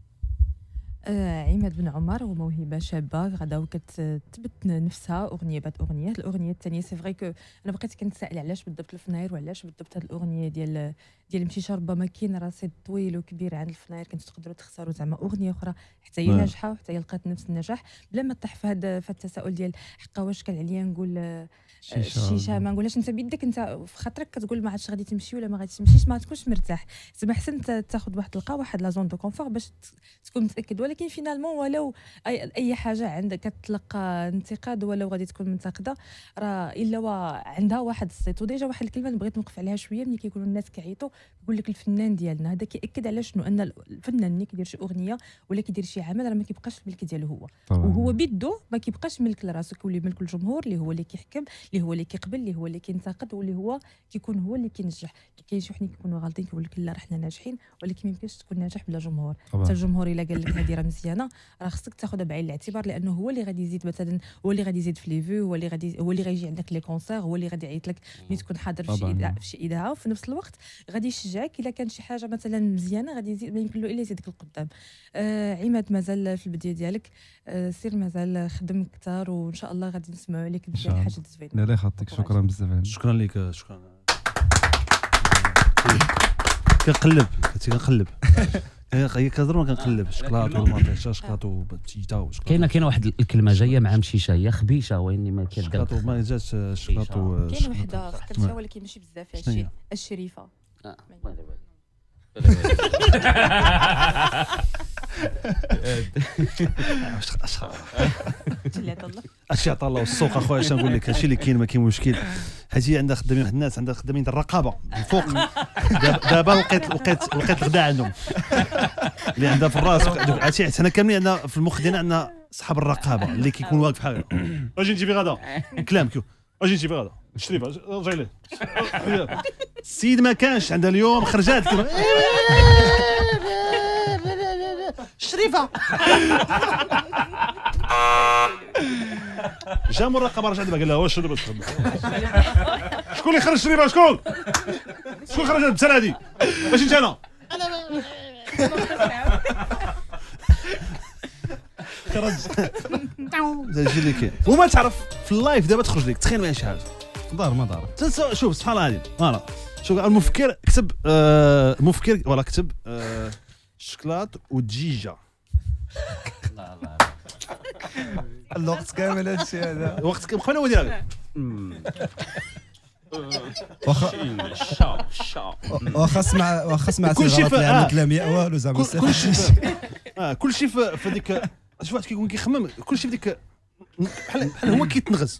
آه عماد بن عمر هو موهبه شابه غدا كتثبت نفسها اغنيه بعد اغنيه الاغنيه الثانيه سي فري كو انا بقيت كنتسائل علاش بالضبط الفناير وعلاش بالضبط هذه الاغنيه ديال ديال مشيشه ربما كاين رصيد طويل وكبير عند الفناير كنتو تقدروا تختاروا زعما اغنيه اخرى حتى هي ناجحه وحتى هي لقات نفس النجاح بلا ما طيح في هذا في التساؤل ديال حقا واش كان عليا نقول الشيشه ما نقولهاش انت بيدك انت في خاطرك كتقول ما عادش غادي تمشي ولا ما غادي تمشيش ما تكونش مرتاح زعما احسن تاخذ واحد تلقى واحد لا زون دو كونفور باش تكون متاكد ولكن فينالمون ولو اي, أي حاجه عندك كتلقى انتقاد ولو غادي تكون منتقده راه الا عندها واحد الصيت وديجا واحد الكلمه اللي بغيت نوقف عليها شويه ملي كيقولوا الناس كيعيطوا يقول لك الفنان ديالنا هذا كياكد على شنو ان الفنان ملي كيدير شي اغنيه ولا كيدير شي عمل راه ما كيبقاش الملك ديالو هو طبعا. وهو بيدو ما كيبقاش ملك لراسو كيولي ملك الجمهور اللي هو اللي كيحكم اللي هو اللي كيقبل اللي هو اللي كينتقد واللي هو كيكون هو اللي كينجح كاين شي وحدين كيكونوا غالطين كيقول لك لا راه حنا ناجحين ولكن ما يمكنش تكون ناجح بلا جمهور حتى الجمهور الا قال لك هذه راه مزيانه راه خصك تاخذها بعين الاعتبار لانه هو اللي غادي يزيد مثلا هو اللي غادي يزيد في لي فيو هو اللي غادي هو اللي غيجي عندك لي كونسير هو اللي غادي يعيط لك ملي تكون حاضر في شي اذاعه في شي اذاعه وفي نفس الوقت غادي يشجعك الا كان شي حاجه مثلا مزيانه غادي يزيد ما يمكن له الا يزيدك القدام آه عماد مازال في البدايه ديالك آه سير مازال خدم اكثر وان شاء الله غادي نسمعوا عليك ديال حاجه زوينه لا لا يخطيك شكرا بزاف شكرا لك شكرا كنقلب كنت كنقلب هي كنهضر ما كنقلب شكلاط والمطيشه شكلاط وبتيتا وشكلاط. كاينه كاينه واحد الكلمه جايه مع مشيشه هي خبيشه واني ما كدير شكلاط ما جاتش شكلاط. كاين وحده فكرتها ولكن ماشي بزاف هادشي الشريفه. اش عطا الله والسوق اخويا اش نقول لك هادشي اللي كاين ما كاين مشكل حيت هي عندها خدامين واحد الناس عندها خدامين الرقابه الفوق دابا لقيت لقيت لقيت الغدا عندهم اللي عندها في الراس عرفتي حنا كاملين عندنا في المخ ديالنا عندنا صحاب الرقابه اللي كيكون واقف بحال اجي نجيب غدا كلام كيو اجي نجيب غدا شري رجعي ليه السيد ما كانش عندها اليوم خرجات كيما شريفه جا مراقبه رجع دابا قال لها واش دابا تخدم شكون اللي خرج شريفه شكون شكون خرج البساله هادي ماشي انت انا خرج هادشي اللي كاين وما تعرف في اللايف دابا تخرج لك تخيل معايا شي حاجه دار ما دار شوف سبحان الله العظيم فوالا شوف المفكر كتب آه مفكر ولا كتب آه شكلاط ودجيجه لا لا الوقت كامل هادشي هذا وقت كم خلينا ودير واخا واخا سمع واخا سمع كلشي في لا والو زعما كلشي اه كلشي في ديك شي واحد كيكون كيخمم كلشي في ديك بحال بحال هو كيتنغز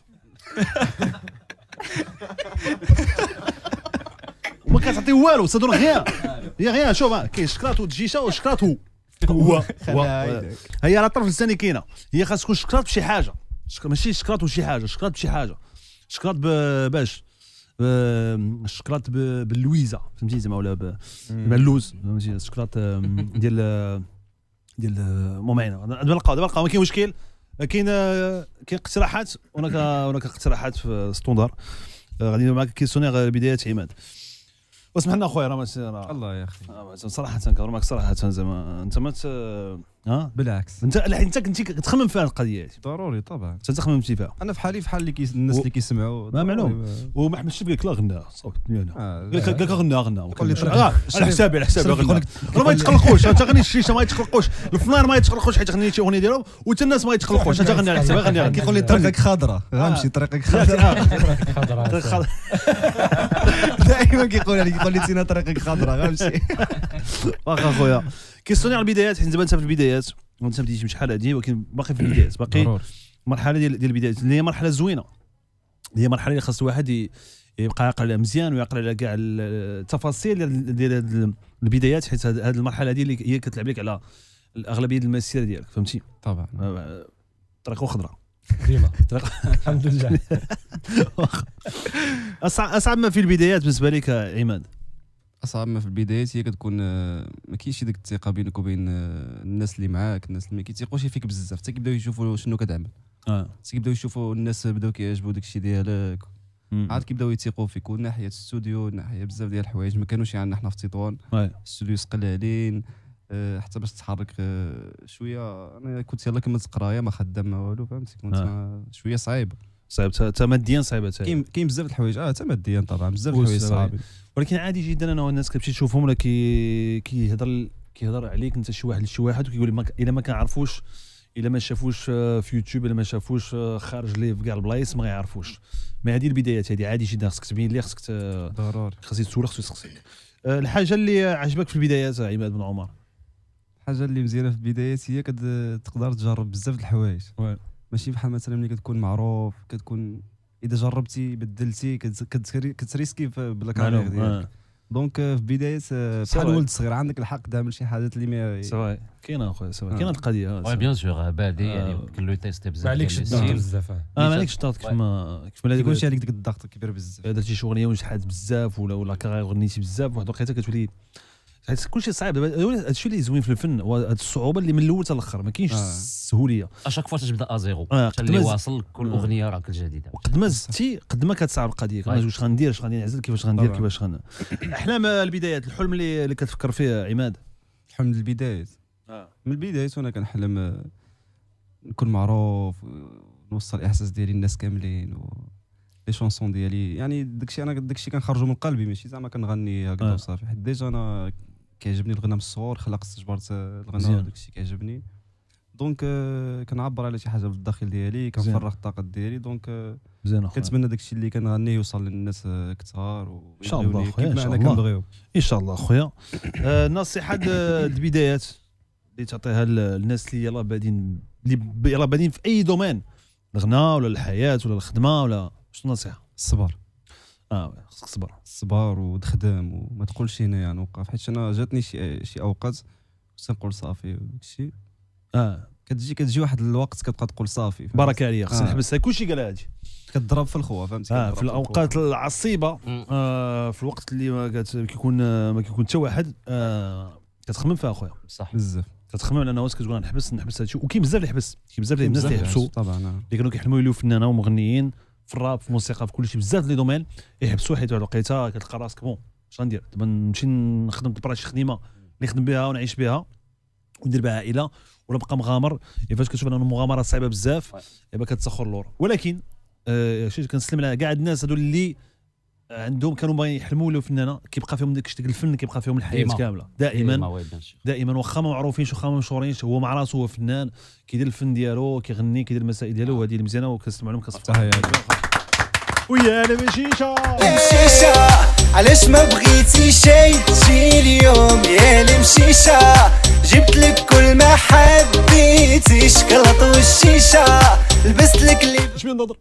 وما كتعطي والو صدر غير هي غير شوف كاين شكلاط ودجيشه وشكلاط هو هو هي على طرف لساني كاينه هي خاص تكون شكلاط بشي حاجه ماشي شكلاط وشي حاجه شكلاط بشي حاجه شكلاط باش الشكلاط باللويزه فهمتي زعما ولا باللوز فهمتي الشكلاط ديال ديال المهم دابا نلقاو دابا نلقاو ما كاين مشكل كاين كاين اقتراحات هناك هناك اقتراحات في ستوندار غادي معاك كيسونير بدايات عماد واسمح لنا اخويا راه الله يا اخي صراحه كنهضر معاك صراحه زعما انت ما ها بالعكس انت انت كنتي كتخمم فيها القضيه ضروري طبعا انت تخممتي فيها انا بحالي بحال اللي كي الناس اللي كيسمعوا ما معلوم وما حملتش بك لا غنى صوت ديالنا قال لك غنى غنى على حسابي على حسابي غنى راه ما يتقلقوش انت غني الشيشه ما يتقلقوش الفنان ما يتقلقوش حيت غنيتي اغنيه ديالو وحتى الناس ما يتقلقوش انت غني على حسابي غني كيقول لي طريقك خضراء غنمشي طريقك خضراء طريق خضراء دائما كيقول لي كيقول لي تينا طريقك خضراء غنمشي واخا اخويا كيسوني على البدايات حيت دابا انت في البدايات وانت بديتي شحال هادي ولكن باقي في البدايات باقي المرحله ديال ديال البدايات اللي هي مرحله زوينه اللي هي مرحله اللي خاص الواحد يبقى يقرا عليها مزيان ويقرا على كاع التفاصيل ديال البدايات حيت هذه المرحله هذه اللي هي كتلعب لك على الاغلبيه ديال المسيره ديالك فهمتي طبعا طريق خضراء ديما الحمد لله اصعب ما في البدايات بالنسبه لك عماد اصعب ما في البدايات هي كتكون ما كاينش ديك الثقه بينك وبين الناس اللي معاك الناس اللي ما كيتيقوش فيك بزاف حتى كيبداو يشوفوا شنو كتعمل اه كيبداو يشوفوا الناس بداو كيعجبوا داك الشيء ديالك عاد كيبداو يثيقوا فيك وناحيه الاستوديو ناحيه بزاف ديال الحوايج ما كانوش عندنا حنا في تطوان الاستوديو سقلالين أه حتى باش تحرك أه شويه انا كنت يلاه كما تقرايا ما خدام ما والو فهمتي كنت آه. شويه صعيب صعيب حتى ماديا صعيبه حتى كاين كاين بزاف د الحوايج اه حتى ماديا طبعا بزاف د الحوايج صعيبين ولكن عادي جدا انا والناس كتمشي تشوفهم ولا كي كيهضر كيهضر عليك انت شي واحد لشي واحد وكيقول لك الا ما كنعرفوش الا ما شافوش في يوتيوب الا ما شافوش خارج ليه في كاع البلايص ما غيعرفوش ما هذه البدايات هذه عادي جدا خصك تبين ليه خصك ضروري خاصك تسول خصك تسقسيك الحاجه اللي عجبك في البدايات عماد بن عمر الحاجه اللي مزيانه في البدايات هي كتقدر تجرب بزاف د الحوايج ماشي بحال مثلا ملي كتكون معروف كتكون اذا جربتي بدلتي كتريسكي بلا كارير ديالك دونك في بدايات بحال ولد صغير عندك الحق تعمل شي حاجات اللي ما سواء كاينه اخويا سواء كاينه القضيه وي بيان سور بادي يعني يمكن له تيستي بزاف ما عليكش الضغط بزاف اه ما عليكش الضغط كيف ما كيف ما يكونش عليك ديك الضغط كبير بزاف درتي شي اغنيه ونجحات بزاف ولا ولا كارير غنيتي بزاف واحد الوقيته كتولي حيت كلشي صعيب هذا الشيء اللي زوين في الفن هو هذه الصعوبه اللي من الاول حتى الاخر ما كاينش السهوليه اشاك فوا تبدا ازيرو آه. حتى اللي واصل كل اغنيه راك الجديده وقد ما زدتي قد ما كتصعب القضيه واش غندير اش غادي نعزل كيفاش غندير كيفاش غن احلام البدايات الحلم اللي اللي كتفكر فيه عماد الحلم البدايات آه. من البدايات وانا كنحلم نكون معروف نوصل الاحساس ديالي للناس كاملين و... لي شونسون ديالي يعني داكشي انا داكشي كنخرجو من قلبي ماشي زعما كنغني هكذا آه. وصافي حيت ديجا انا كيعجبني الغنى من الصغر خلقت استجبرت الغنى مزيان. داكشي كيعجبني دونك آه، كنعبر على شي حاجه بالداخل ديالي كنفرغ الطاقه ديالي دونك آه، مزيان اخويا كنتمنى داكشي اللي كنغنيه يوصل للناس آه، كثار ان شاء الله اخويا ان كيف شاء ما الله كنبغيو ان شاء الله اخويا آه، نصيحه د- البدايات اللي تعطيها للناس اللي يلاه بادين اللي يلاه بادين في اي دومين الغناء ولا الحياه ولا الخدمه ولا شنو النصيحه؟ الصبر اه خصك تصبر الصبر وتخدم وما تقولش هنا يعني نوقف حيت انا جاتني شي شي اوقات كنت نقول صافي وداكشي اه كتجي كتجي واحد الوقت كتبقى تقول صافي فهمت؟ بارك عليا خصني آه. نحبس كلشي قال هادي كتضرب في الخوا فهمتي اه كتضرب في الاوقات الخوا. العصيبه آه في الوقت اللي ما كت- كيكون آه، ما كيكون حتى واحد آه كتخمم فيها اخويا صح بزاف كتخمم على نواس كتقول نحبس نحبس هادشي وكاين بزاف اللي يحبس كاين بزاف اللي الناس اللي بزاف يحبسوا طبعا آه. اللي كانوا كيحلموا يوليو فنانه ومغنيين في الراب في الموسيقى في كل شيء بزاف لي دومين يحبسوا حيت واحد الوقيته كتلقى راسك بون اش غندير دابا نمشي نخدم دبر شي خدمه اللي نخدم بها ونعيش بها وندير بها عائله ولا بقى مغامر فاش كتشوف ان المغامره صعيبه بزاف يبقى كتسخر اللور ولكن آه شي كنسلم على كاع الناس هذو اللي عندهم كانوا باغيين يحلموا يوليو فنانه كيبقى فيهم داك الشيء الفن كيبقى فيهم الحياه ديما. كامله ديما دائما وي بيان سور. دائما واخا ما معروفينش واخا ما مشهورينش هو مع راسو هو فنان كيدير الفن ديالو كيغني كيدير المسائل ديالو وهذه اللي مزيانه وكنسمع لهم كنصفر ويا انا مشيشه مشيشة علاش ما بغيتي شي تجي اليوم يا المشيشة جبت لك كل ما حبيتي شكلط والشيشة لبست لك اللي اش بين نضر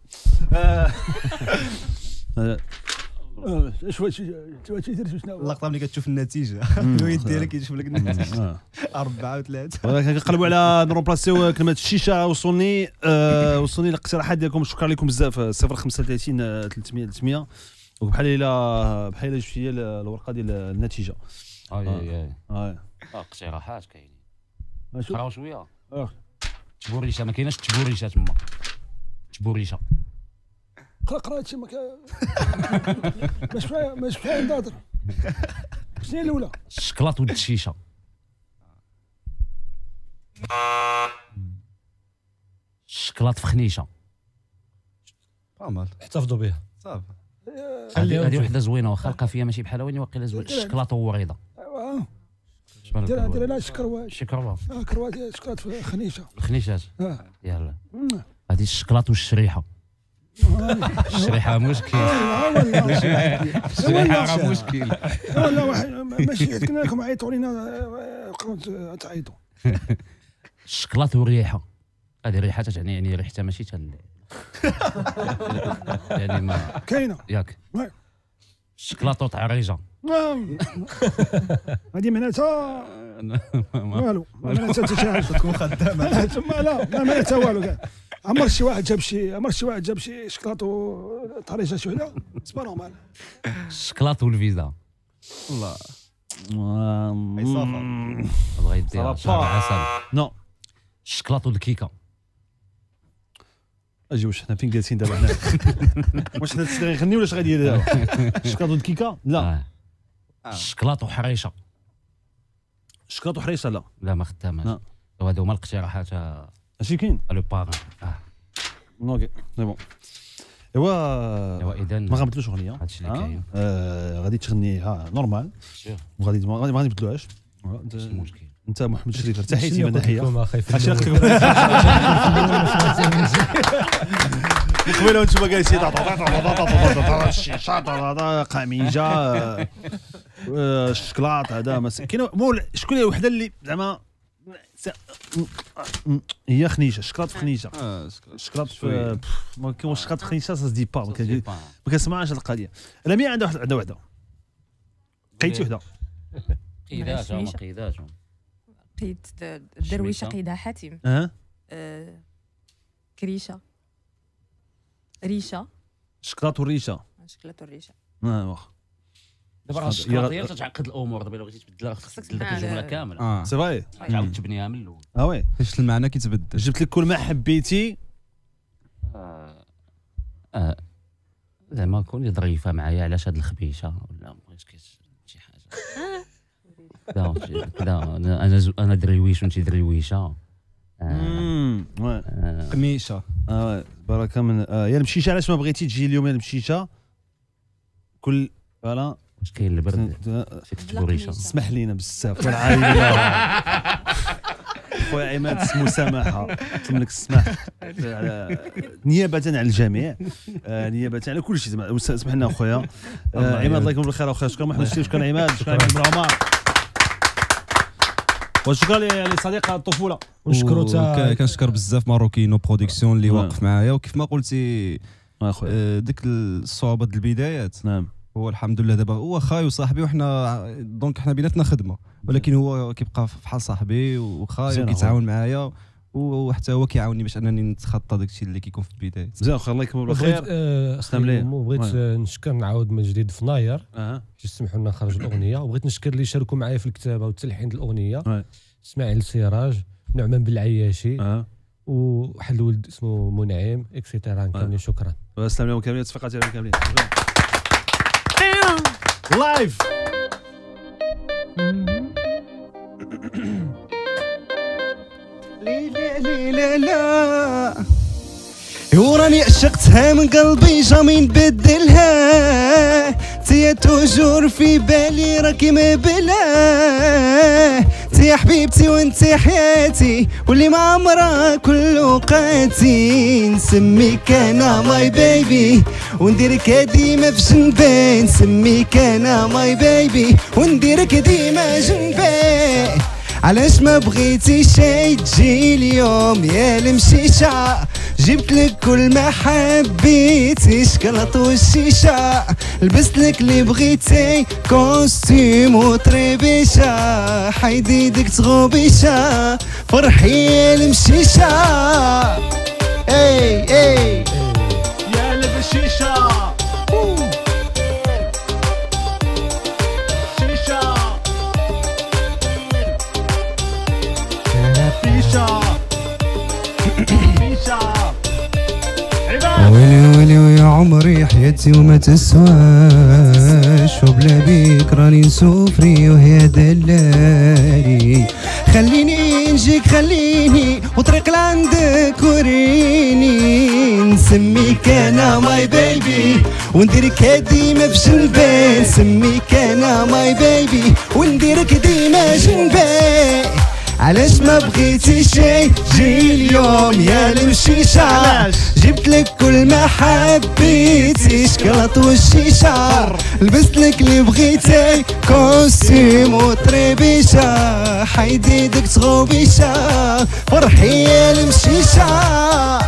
اش واش واش يدير شنو اللقطه ملي كتشوف النتيجه الويد ديالك كيشوف لك النتيجه أربعة وثلاثة كنقلبوا على نرومبلاسيو كلمه الشيشه وصلني آه، وصلني الاقتراحات ديالكم شكرا لكم بزاف صفر خمسة وثلاثين ثلاثمية ثلاثمية وبحال الا بحال الا جبت لي الورقه ديال النتيجه اي اي اي اه اقتراحات كاينين شوف. قراو شويه اه تبوريشه ما كايناش تبوريشه تما تبوريشه قرا قرا هادشي ما ماش فاهم ماش فاهم ناظر شنو هي الاولى الشكلاط ود الشيشه الشكلاط في خنيشه مال احتفظوا بها صافي هذه هذه وحده زوينه واخا لقى فيها ماشي بحال وين واقيلا زوين الشكلاط وريضه دير دير لنا شكروات شكروات اه كروات شكرات في خنيشه الخنيشات اه يلا هذه الشكلاط والشريحه الشريحه مشكل الشريحه راه مشكل لا واحد ماشي قلنا لكم عيطوا لينا بقاو تعيطوا الشكلاط والريحه هذه الريحه تعني يعني ريحتها ماشي تال يعني ما كاينه ياك وي. الشكلاط وطعريجه نعم هذه معناتها والو ما معناتها حتى شي حاجه تكون خدامه لا ثم لا ما معناتها والو كاع عمر شي واحد جاب شي عمر شي واحد جاب شي شكلاط وطريجه شي وحده سبا نورمال الشكلاط والفيزا والله بغا يدير شهر عسل نو الشكلاط والكيكه اجي واش حنا فين جالسين دابا حنا واش حنا غادي نغني ولا اش غادي يدير دابا شكلاط والكيكه لا الشكلاط وحريشه شكلاط وحريشه لا لا ما خداماش هادو هما الاقتراحات اش كاين لو بارون اوكي سي بون ايوا ايوا اذا ما غنبدلوش اغنيه هادشي اللي كاين غادي تغنيها نورمال وغادي ما غنبدلوهاش ماشي مشكل انت محمد شريف ارتحيتي من ناحيه اش قلت لكم قبيله وانتم جالسين الشيشات قميجه الشكلاط هذا كاين مو شكون هي الوحده اللي زعما هي خنيشه الشكلاط في خنيشه الشكلاط في ما كاينش الشكلاط في خنيشه سا دي با ما كنسمعش القضيه رامي عندها واحد عندها وحده قيتي وحده قيداتهم قيداتهم قيد الدرويشه قيدها حاتم اه كريشه ريشه الشكلاط والريشه شكلاط والريشه اه واخا دابا راه الشكلاط هي تتعقد الامور دابا الا بغيتي تبدلها خصك تبدل لك الجمله كامله سي فري تعاود تبنيها من الاول اه وي فاش المعنى كيتبدل جبت لك كل ما حبيتي اه زعما كوني ظريفه معايا علاش هاد الخبيشه ولا بغيت شي حاجه لا لا انا انا دريويش وانت دريويشه قميشه اه بركه من آه يا المشيشه. علاش ما بغيتي تجي اليوم يا المشيشه؟ كل فوالا واش كاين البرد فيك تجبر ريشه. اسمح لينا بزاف والعائله خويا عماد اسمو سماحه نطلب لك السماح نيابه على الجميع آه نيابه على كل شيء. اسمح لنا اخويا آه عماد الله يكون بالخير اخويا. شكرا محمد الشريف شكرا عماد شكرا عماد بن عمر وشكرا لصديق الطفوله. ونشكرو تا كنشكر بزاف ماروكينو برودكسيون اللي واقف معايا وكيف ما قلتي آه ديك الصعوبه ديال البدايات. نعم هو الحمد لله دابا هو خاي وصاحبي وحنا دونك حنا بيناتنا خدمه ولكن هو كيبقى فحال صاحبي وخاي وكيتعاون معايا وحتى هو كيعاونني باش انني نتخطى داك الشيء اللي كيكون في البدايه. مزيان اخويا الله يكمل بالخير. اسلم لي بغيت نشكر نعاود من جديد في ناير باش يسمحوا لنا نخرج الاغنيه وبغيت نشكر اللي شاركوا معايا في الكتابه والتلحين ديال الاغنيه اسماعيل سراج نعمان بالعياشي أه. وواحد الولد اسمه منعم اكسيتيرا كاملين. شكرا اسلم لهم كاملين تصفيقات لهم كاملين لايف. لا لا لا وراني عشقتها من قلبي جامي نبدلها تيا توجور في بالي راكي ما بلا تيا حبيبتي وانت حياتي واللي ما عمرها كل وقاتي نسميك انا ماي بيبي ونديرك ديما في جنبي نسميك انا ماي بيبي ونديرك ديما جنبي. علاش ما بغيتي شي تجي اليوم يا المشيشه جبت لك كل ما حبيتي شكلط والشيشه لبست لك اللي بغيتي كوستيم وطريبيشه حيدي ديك تغوبيشه فرحي يا المشيشه اي اي يا المشيشه ويلي ويلي ويا عمري حياتي وما تسواش وبلا بيك راني نسوفري وهي دلالي خليني نجيك خليني وطريق لعندك وريني نسميك انا ماي بيبي ونديرك ديما في جنبي نسميك انا ماي بيبي ونديرك ديما جنبي. علاش ما بغيتي شي جي اليوم يا المشيشه جبت لك كل ما حبيتي شكلط والشيشه لبست لك اللي بغيتي كوستيم وطريبيشه حيدي ديك تغوبيشه فرحي يا المشيشه.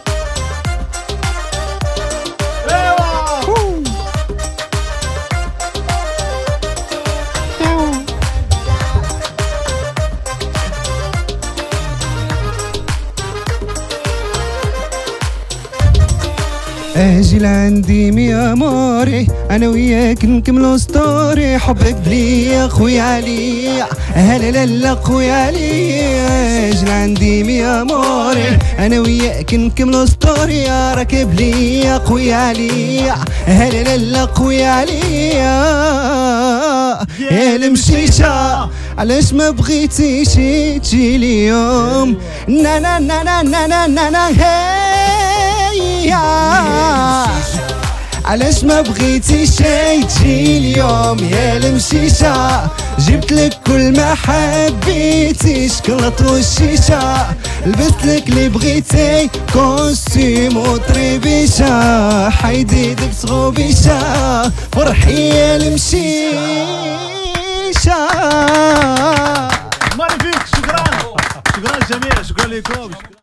اجي لعندي ميا موري انا وياك نكملو ستوري حبك بليا خويا عليا هلا لالا خويا عليا اجي لعندي ميا موري انا وياك نكملو ستوري راكب ليا خويا عليا هلا لالا خويا عليا يا المشيشه علاش ما بغيتيش تجي اليوم نا نا نا نا نا نا نا علاش ما بغيتي شي تجي اليوم يا المشيشه جبت لك كل ما حبيتي شكلط والشيشه لبست لك اللي بغيتي كوستيم وطريبيشه حيدي ديك تغوبيشه فرحي يا المشيشه. ماري فيك شكرا شكرا للجميع شكرا لكم.